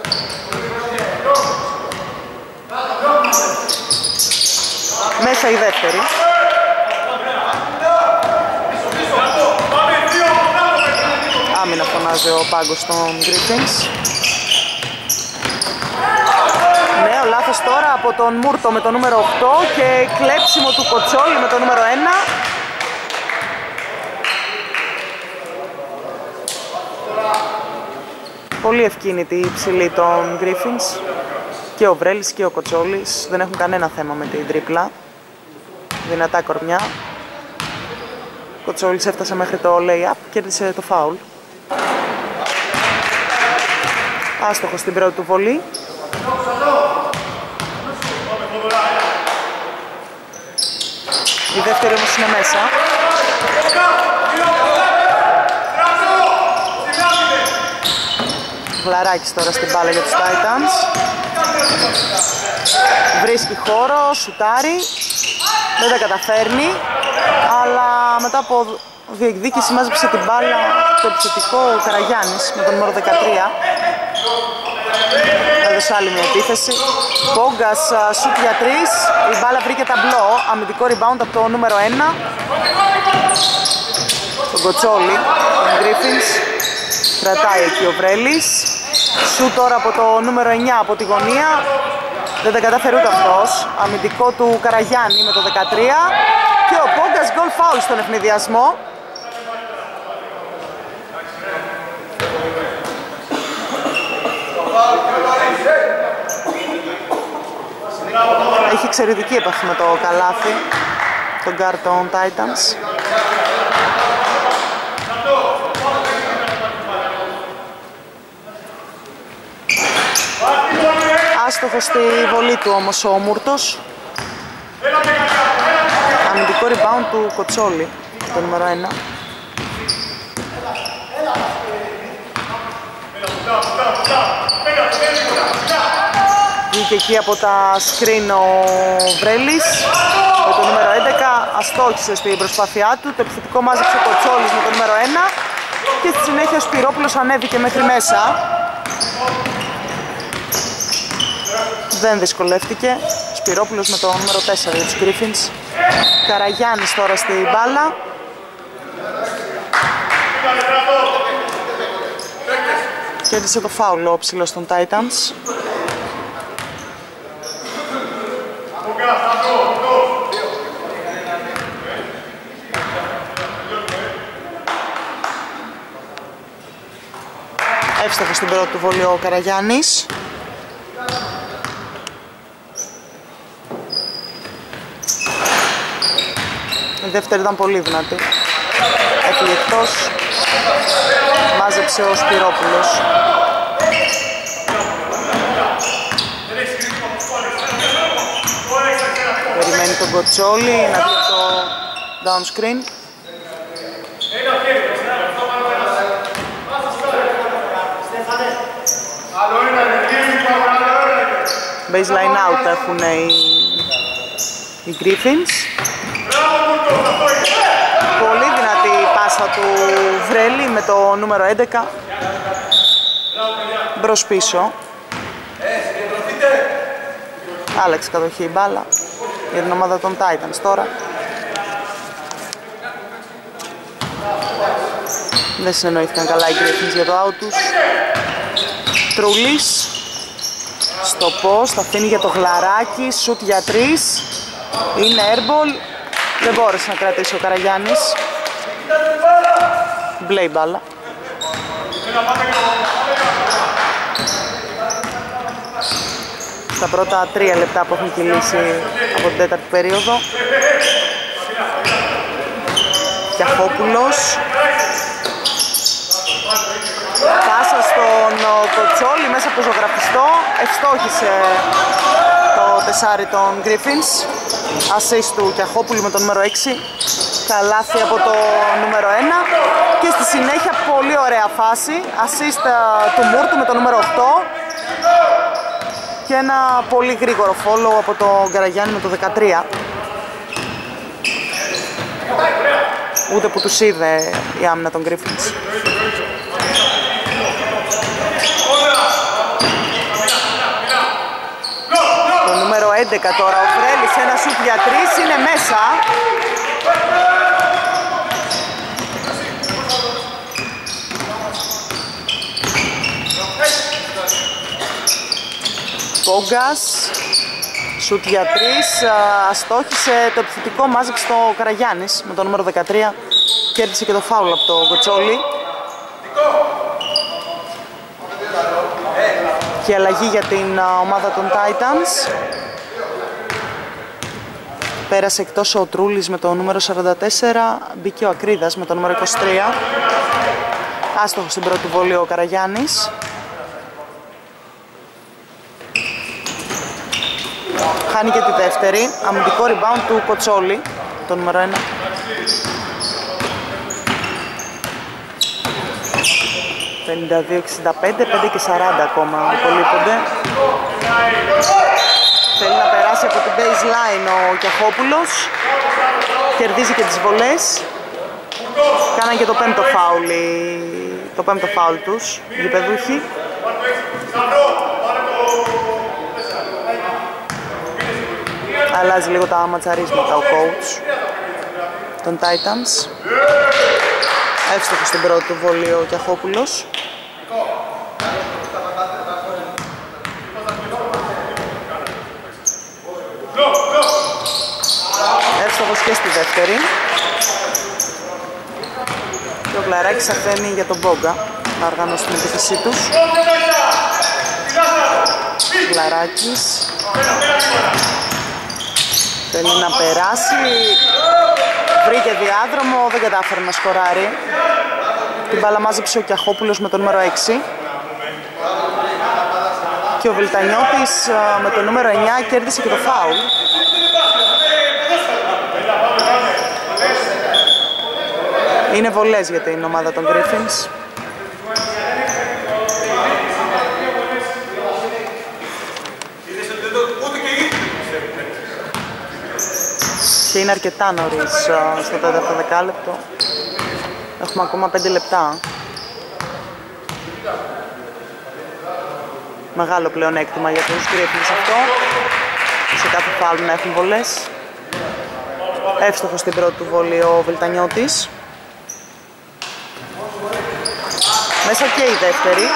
Μέσα η δεύτερη. Άμυνα φωνάζει ο πάγκος των Griffins. Νέο λάθος τώρα από τον Μούρτο με το νούμερο 8 και κλέψιμο του Κοτσόλη με το νούμερο 1. Πολύ ευκίνητη η ψηλή των Griffins. Και ο Βρέλης και ο Κοτσόλης δεν έχουν κανένα θέμα με την τρίπλα. Δυνατά κορμιά. Ο Κοτσόλης έφτασε μέχρι το lay-up, κέρδισε το foul. Άστοχο στην πρώτη του βολή. Η δεύτερη όμως είναι μέσα. Γλαράκης τώρα στην μπάλα για τους Titans. Βρίσκει χώρο, σουτάρει. Δεν τα καταφέρνει, αλλά μετά από διεκδίκηση μάζεψε την μπάλα το επιθετικό Καραγιάννης με το νούμερο 13. Έδωσε άλλη μια επίθεση. Πόγκας σουτ για 3. Η μπάλα βρήκε ταμπλό. Αμυντικό rebound από το νούμερο 1. Τον Κοτσόλη, τον Griffins. Κρατάει εκεί ο Βρέλης. Σουτ τώρα από το νούμερο 9 από τη γωνία. Δεν τα καταφέρει ούτε αυτός. Αμυντικό του Καραγιάννη με το 13. Και ο Πόγκας γκολ φάουλ στον ευνηδιασμό. Έχει εξαιρετική επαφή με το καλάθι, τον γκάρ των Titans. Άστοχος στη βολή του όμως ο Μούρτος. Αμυντικό rebound του Κοτσόλη, το νούμερο 1. Βγήκε εκεί από τα screen ο Βρέλης με το νούμερο 11, αστόχησε στην προσπάθειά του. Το επιθετικό μάζεψε ο Κοτσόλης με το νούμερο 1 και στη συνέχεια ο Σπυρόπουλος ανέβηκε μέχρι μέσα. Δεν δυσκολεύτηκε. Σπυρόπουλος με το νούμερο 4 για τους Griffins. Καραγιάννης τώρα στη μπάλα. Κέρδισε το φάουλ ο ψηλός των Titans. Εύστοχο στην πρώτη του βολή ο Καραγιάννης. Η δεύτερη ήταν πολύ δυνατή. Έφυγε εκτός. Μάζεψε ο Σπυρόπουλος. Περιμένει τον Κοτσόλη να δει το down screen. Baseline out έχουν οι Griffins. Πολύ δυνατή πάσα του Βρέλη με το νούμερο 11. Μπρος πίσω. Άλλαξε κατοχή η μπάλα για την ομάδα των Titans τώρα. Δεν συνεννοήθηκαν καλά οι Griffins για το out τους. Τρούλης στο post, θα αφήνει για το Γλαράκι, σουτ για 3. Είναι airball, δεν μπόρεσε να κρατήσει ο Καραγιάννης. Μπλε η μπάλα. Στα πρώτα 3 λεπτά που έχουν κυλήσει από την τέταρτη περίοδο. Κιαχόπουλος. Πάσα στον Κοτσόλη μέσα από το ζωγραφιστό. Ευστόχησε το τεσάρι των Griffins. Assist του Κιαχόπουλου με το νούμερο 6. Καλάθι από το νούμερο 1. Και στη συνέχεια πολύ ωραία φάση. Assist του Μούρτου με το νούμερο 8. Και ένα πολύ γρήγορο follow από τον Καραγιάννη με το 13. Ούτε που τους είδε η άμυνα των Griffins. Το νούμερο 11 τώρα, ο Φρέλης, ένα σουτ για 3, είναι μέσα. Πόγκας, σουτ για 3, αστόχησε το επιθετικό, μάζεψε το Καραγιάννης με το νούμερο 13, κέρδισε και το φάουλ από το Κοτσόλη. Και αλλαγή για την ομάδα των Titans. Πέρασε εκτός ο Τρούλης με το νούμερο 44, μπήκε ο Ακρίδας με το νούμερο 23. Άστοχο στην πρώτη βολή ο Καραγιάννης. Χάνει και τη δεύτερη, αμυντικό rebound του Κοτσόλη, το νούμερο 1. «52-65, 5 και 40 ακόμα υπολείπονται». Θέλει να περάσει από την baseline ο Κιαχόπουλος. Κερδίζει και τις βολές. Κάναν και το πέμπτο φάουλ τους, οι γηπεδούχοι. Αλλάζει λίγο τα ματσαρίσματα ο coach των Titans. Εύστοχο στην πρώτη του βολή ο Κιαχόπουλος. Εύστοχος και στη δεύτερη. Και ο Γλαράκης αφήνει για τον Μπόγκα να οργανώσει την επίθεσή τους. Γλαράκης θέλει να περάσει, βρήκε διάδρομο, δεν κατάφερε να σκοράρει. Την μπάλα μάζεψε ο Κιαχόπουλος με το νούμερο 6. Και ο Βιλτανιώτης με το νούμερο 9 κέρδισε και το φάουλ. Είναι βολές για την ομάδα των Griffins. Και είναι αρκετά νωρίς στο τέταρτο δεκάλεπτο. Έχουμε ακόμα 5 λεπτά. Μεγάλο πλεονέκτημα για τους Griffins αυτό. Σε κάθε φάουλ να έχουν βολές. Εύστοχο στην πρώτη του βολή ο Βελτανιώτης. Μέσα και η δεύτερη.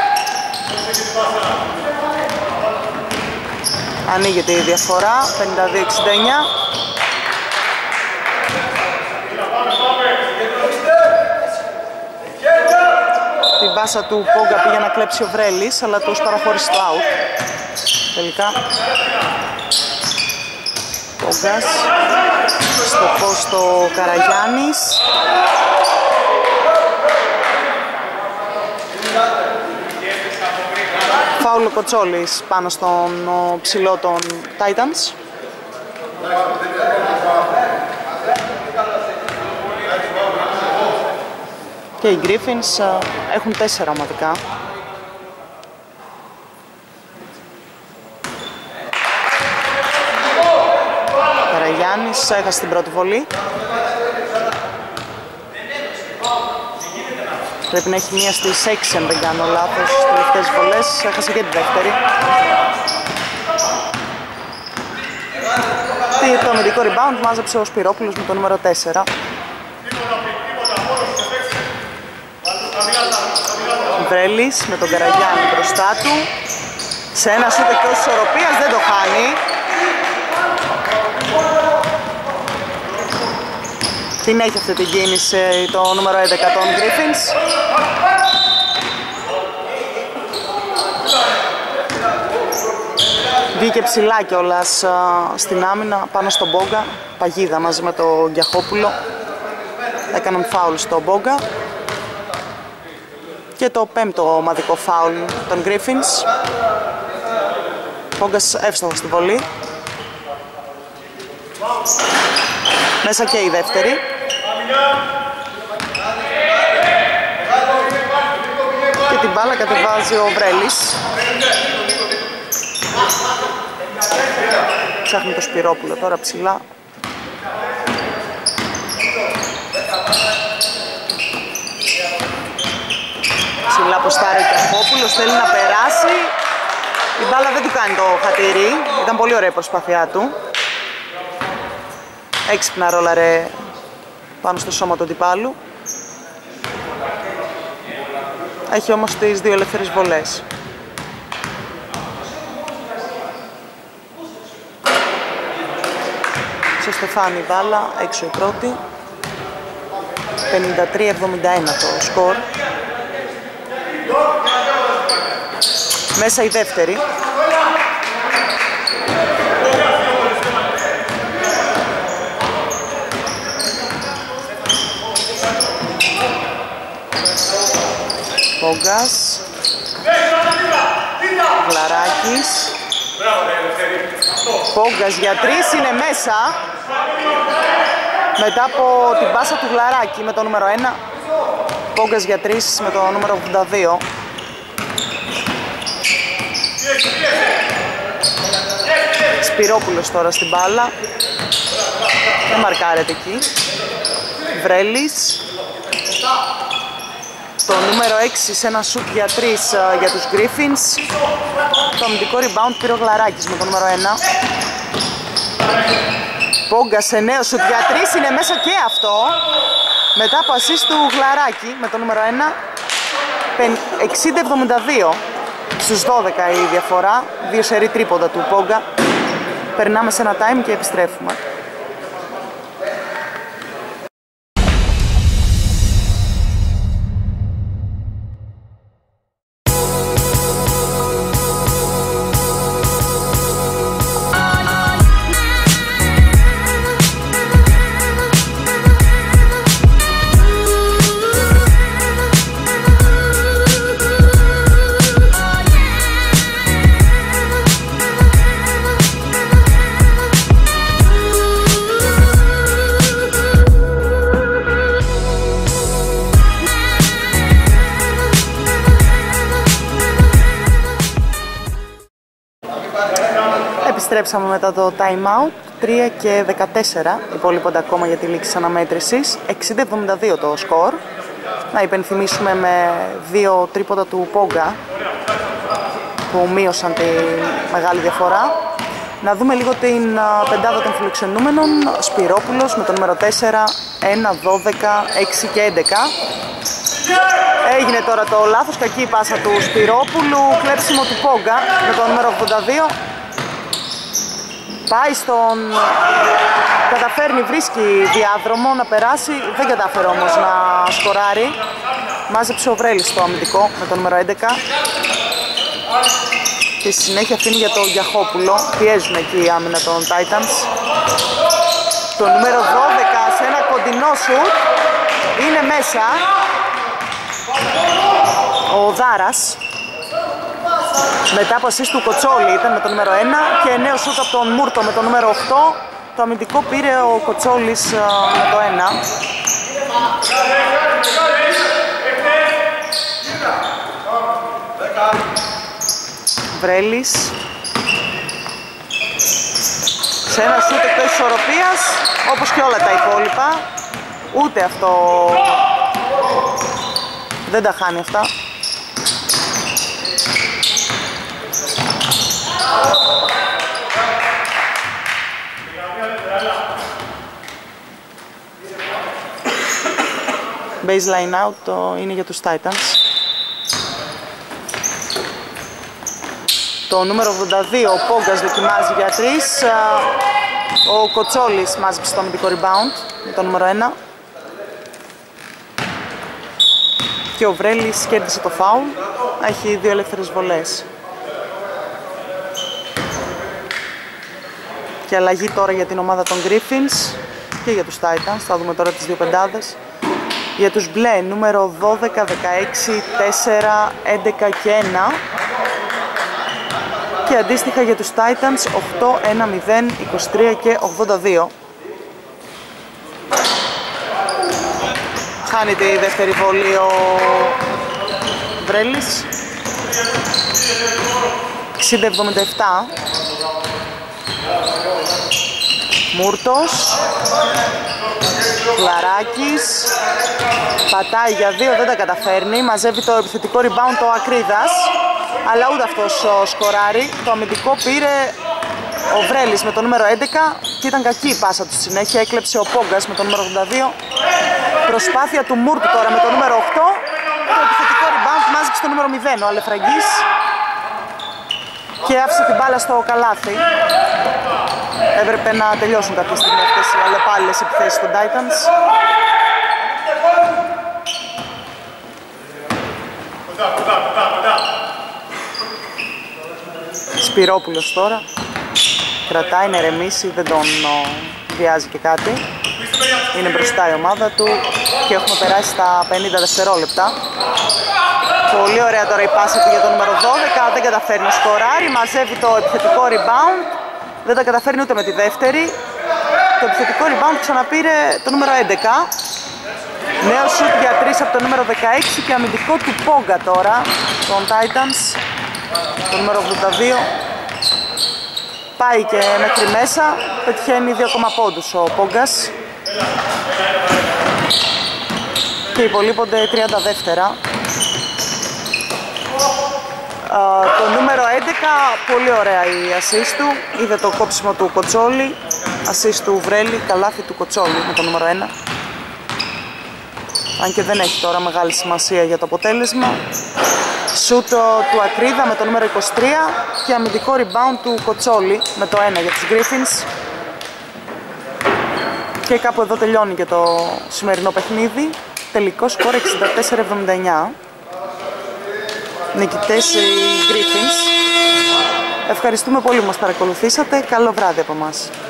Ανοίγεται η διαφορά, 52-69. Την πάσα του Πόγκα πήγε να κλέψει ο Βρέλης, αλλά τους παραχώρησε το out. Τελικά Πόγκας στο πόστο Καραγιάννης. Φάουλ ο Κοτσόλης πάνω στον ψηλό των Titans. Και οι Griffins έχουν 4 ομαδικά. Καραγιάννης έχασε την πρώτη βολή. Πρέπει να έχει μία στις 6 αν δεν κάνω λάθος στις τελευταίες βολές. Έχασε και τη δεύτερη. Το αμυντικό rebound μάζεψε ο Σπυρόπουλος με το νούμερο 4. Βρέλης με τον Καραγιάννη μπροστά του. Σε ένα σούτ εκτός ισορροπίας, δεν το χάνει. Την έχει αυτή την κίνηση το νούμερο 11 των Griffins. Βγήκε ψηλά κιόλας στην άμυνα πάνω στον Μπόγκα. Παγίδα μαζί με τον Γιαχόπουλο. Έκαναν φάουλ στον Μπόγκα. Και το 5ο ομαδικό φάουλ των Griffins. Μπόγκας εύστοχος στη βολή. Μέσα και η δεύτερη. Και την μπάλα κατεβάζει ο Βρέλης. Ψάχνει το Σπυρόπουλο τώρα ψηλά. Ψηλά αποστάρει ο Καχόπουλος, θέλει να περάσει. Η μπάλα δεν του κάνει το χατήρι. Ήταν πολύ ωραία η προσπάθειά του. Έξυπνα ρόλαρε πάνω στο σώμα του αντιπάλου. Έχει όμως τις 2 ελεύθερες βολές. Στο Στεφάνι μπάλα, έξω η πρώτη. 53-71 το σκορ. Μέσα η δεύτερη. Πόγκας. Γλαράκης. Πόγκας για 3 είναι μέσα. Μετά από την πάσα του Γλαράκη με το νούμερο 1. Πόγκας για 3 με το νούμερο 82. Σπυρόπουλος τώρα στην μπάλα. Δεν μαρκάρεται εκεί. Βρέλης. Το νούμερο 6 σε ένα σουτ για 3 για τους Griffins. Το αμυντικό rebound πήρε ο Γλαράκης με το νούμερο 1. Πόγκα σε νέο σουτ για 3, είναι μέσα και αυτό. Μετά από assist του Γλαράκη με το νούμερο 1. 60-72. Στους 12 η διαφορά. 2 σερί τρίποντα του Πόγκα. Περνάμε σε ένα time και επιστρέφουμε. Επιστρέψαμε μετά το time out, 3 και 14 υπόλοιπονται ακόμα για τη λήξη της αναμέτρησης, 60-72 το σκορ. Να υπενθυμίσουμε με 2 τρίποντα του Πόγκα που μείωσαν τη μεγάλη διαφορά. Να δούμε λίγο την πεντάδα των φιλοξενούμενων. Σπυρόπουλος με το νούμερο 4, 1, 12, 6 και 11. Έγινε τώρα το λάθος, κακή πάσα του Σπυρόπουλου, κλέψιμο του Πόγκα με το νούμερο 82. Πάει στον... καταφέρνει, βρίσκει διάδρομο να περάσει, δεν κατάφερε όμως να σκοράρει. Μάζεψε ο Βρέλης στο αμυντικό με το νούμερο 11. Και στη συνέχεια αφήνει για τον Γιαχόπουλο, πιέζουν εκεί η άμυνα των Titans. Το νούμερο 12 σε ένα κοντινό σουτ, είναι μέσα. Ο Δάρας, μετά από assist του Κοτσόλη, ήταν με το νούμερο 1 και νέο σούτ από τον Μούρτο με το νούμερο 8. Το αμυντικό πήρε ο Κοτσόλης με το 1. Βρέλης σε ένα σούτ εκτός ισορροπίας, όπως και όλα τα υπόλοιπα. Ούτε αυτό δεν τα χάνει αυτά. Baseline out είναι για τους Titans. Το νούμερο 82, ο Πόγκας δοκιμάζει για 3. Ο Κοτσόλης μάζεψε το αμυντικό rebound με το νούμερο 1. Και ο Βρέλης κέρδισε το φάουλ. Έχει 2 ελεύθερες βολές. Και αλλαγή τώρα για την ομάδα των Griffins και για τους Titans. Θα δούμε τώρα τις δύο πεντάδες. Για τους μπλε, νούμερο 12, 16, 4, 11 και 1. Και αντίστοιχα για τους Titans 8, 1, 0, 23 και 82. Χάνει τη δεύτερη βολή ο Βρέλης. 60-77. Μούρτος. Κλαράκης. Πατάει για 2, δεν τα καταφέρνει. Μαζεύει το επιθετικό rebound το Ακρίδας. Αλλά ούτε αυτός σκοράρει. Το αμυντικό πήρε ο Βρέλης με το νούμερο 11 και ήταν κακή η πάσα του στη συνέχεια. Έκλεψε ο Πόγκας με το νούμερο 82. Προσπάθεια του Μούρτου τώρα με το νούμερο 8. Το επιθετικό rebound μάζεψε το νούμερο 0 ο Αλεφραγκής και άφησε την μπάλα στο καλάθι. Έπρεπε να τελειώσουν κάποια στιγμή αυτές οι αλλεπάλληλες επιθέσεις των Titans. Σπυρόπουλος τώρα κρατάει να ηρεμήσει, δεν τον βιάζει και κάτι. Είναι μπροστά η ομάδα του και έχουμε περάσει τα 50 δευτερόλεπτα. Πολύ ωραία τώρα η πάσα του για το νούμερο 12, δεν καταφέρνει να σκοράρει, μαζεύει το επιθετικό rebound, δεν τα καταφέρνει ούτε με τη δεύτερη. Το επιθετικό rebound ξαναπήρε το νούμερο 11. Νέο σουτ για 3 από το νούμερο 16 και αμυντικό του Πόγκα τώρα, των Titans, το νούμερο 82. Πάει και μέχρι μέσα, πετυχαίνει 2 ακόμα πόντους ο Πόγκας. Και υπολείπονται 30 δεύτερα. Το νούμερο 11, πολύ ωραία η assist του. Είδε το κόψιμο του Κοτσόλη. Assist του Βρέλη, καλάθι του Κοτσόλη με το νούμερο 1. Αν και δεν έχει τώρα μεγάλη σημασία για το αποτέλεσμα. Σούτ του Ακρίδα με το νούμερο 23 και αμυντικό rebound του Κοτσόλη με το 1 για τους Griffins. Και κάπου εδώ τελειώνει και το σημερινό παιχνίδι. Τελικό σκορ 64-79. Νικητές οι Griffins. Ευχαριστούμε πολύ που μας παρακολουθήσατε. Καλό βράδυ από εμάς.